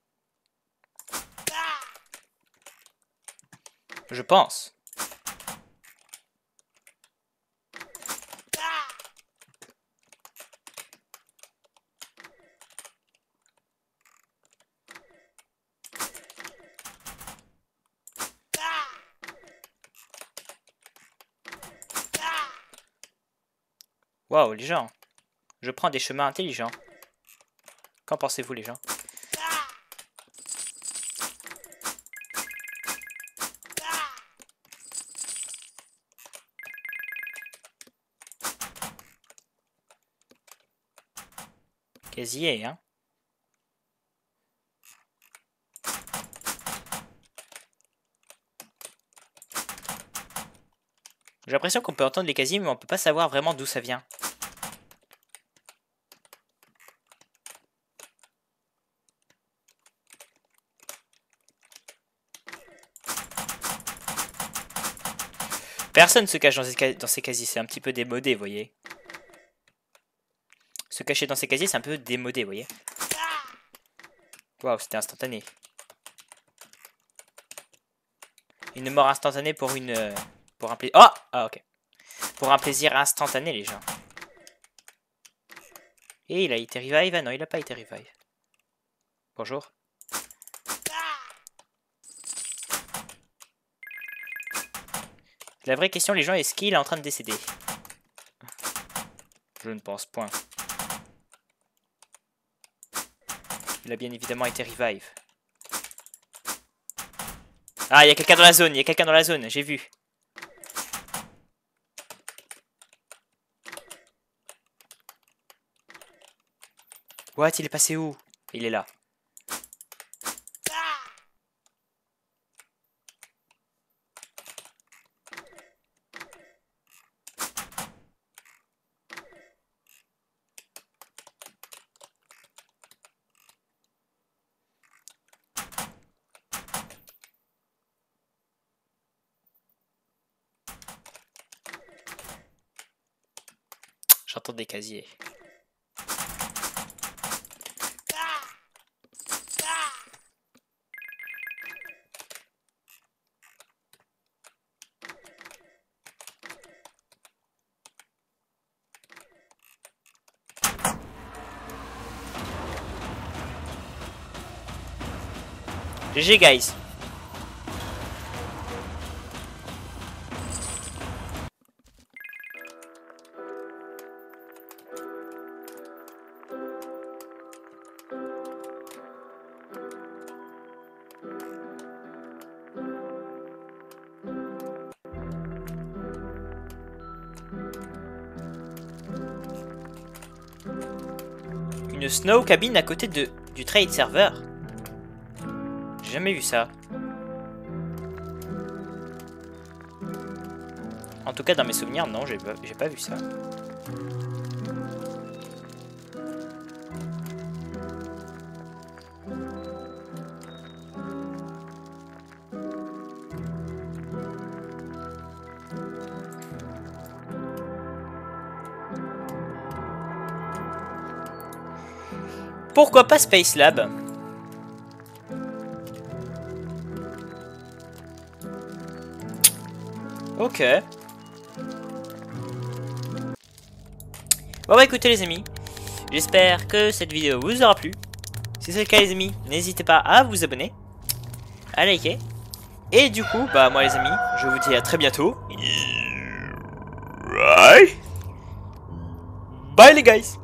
Je pense. Waouh, les gens. Je prends des chemins intelligents. Qu'en pensez-vous, les gens? Casier, hein? J'ai l'impression qu'on peut entendre les casiers, mais on peut pas savoir vraiment d'où ça vient. Personne se cache dans ces casiers, c'est un petit peu démodé, vous voyez. Se cacher dans ces casiers, c'est un peu démodé, vous voyez. Waouh, c'était instantané. Une mort instantanée pour une... pour un plaisir... Oh! Ah, ok. Pour un plaisir instantané, les gens. Et il a été revive? Ah non, il a pas été revive. Bonjour. La vraie question, les gens, est-ce qu'il est en train de décéder? Je ne pense point. Il a bien évidemment été revive. Ah, il y a quelqu'un dans la zone, il y a quelqu'un dans la zone, j'ai vu. What, il est passé où? Il est là. J'entends des casiers. GG guys. Une snow cabin à côté du trade server. J'ai jamais vu ça. En tout cas dans mes souvenirs, non, j'ai pas vu ça. Pourquoi pas Space Lab? Ok. Bon bah écoutez les amis, j'espère que cette vidéo vous aura plu. Si c'est le cas les amis, n'hésitez pas à vous abonner, à liker. Et du coup, bah moi les amis, je vous dis à très bientôt. Bye les guys.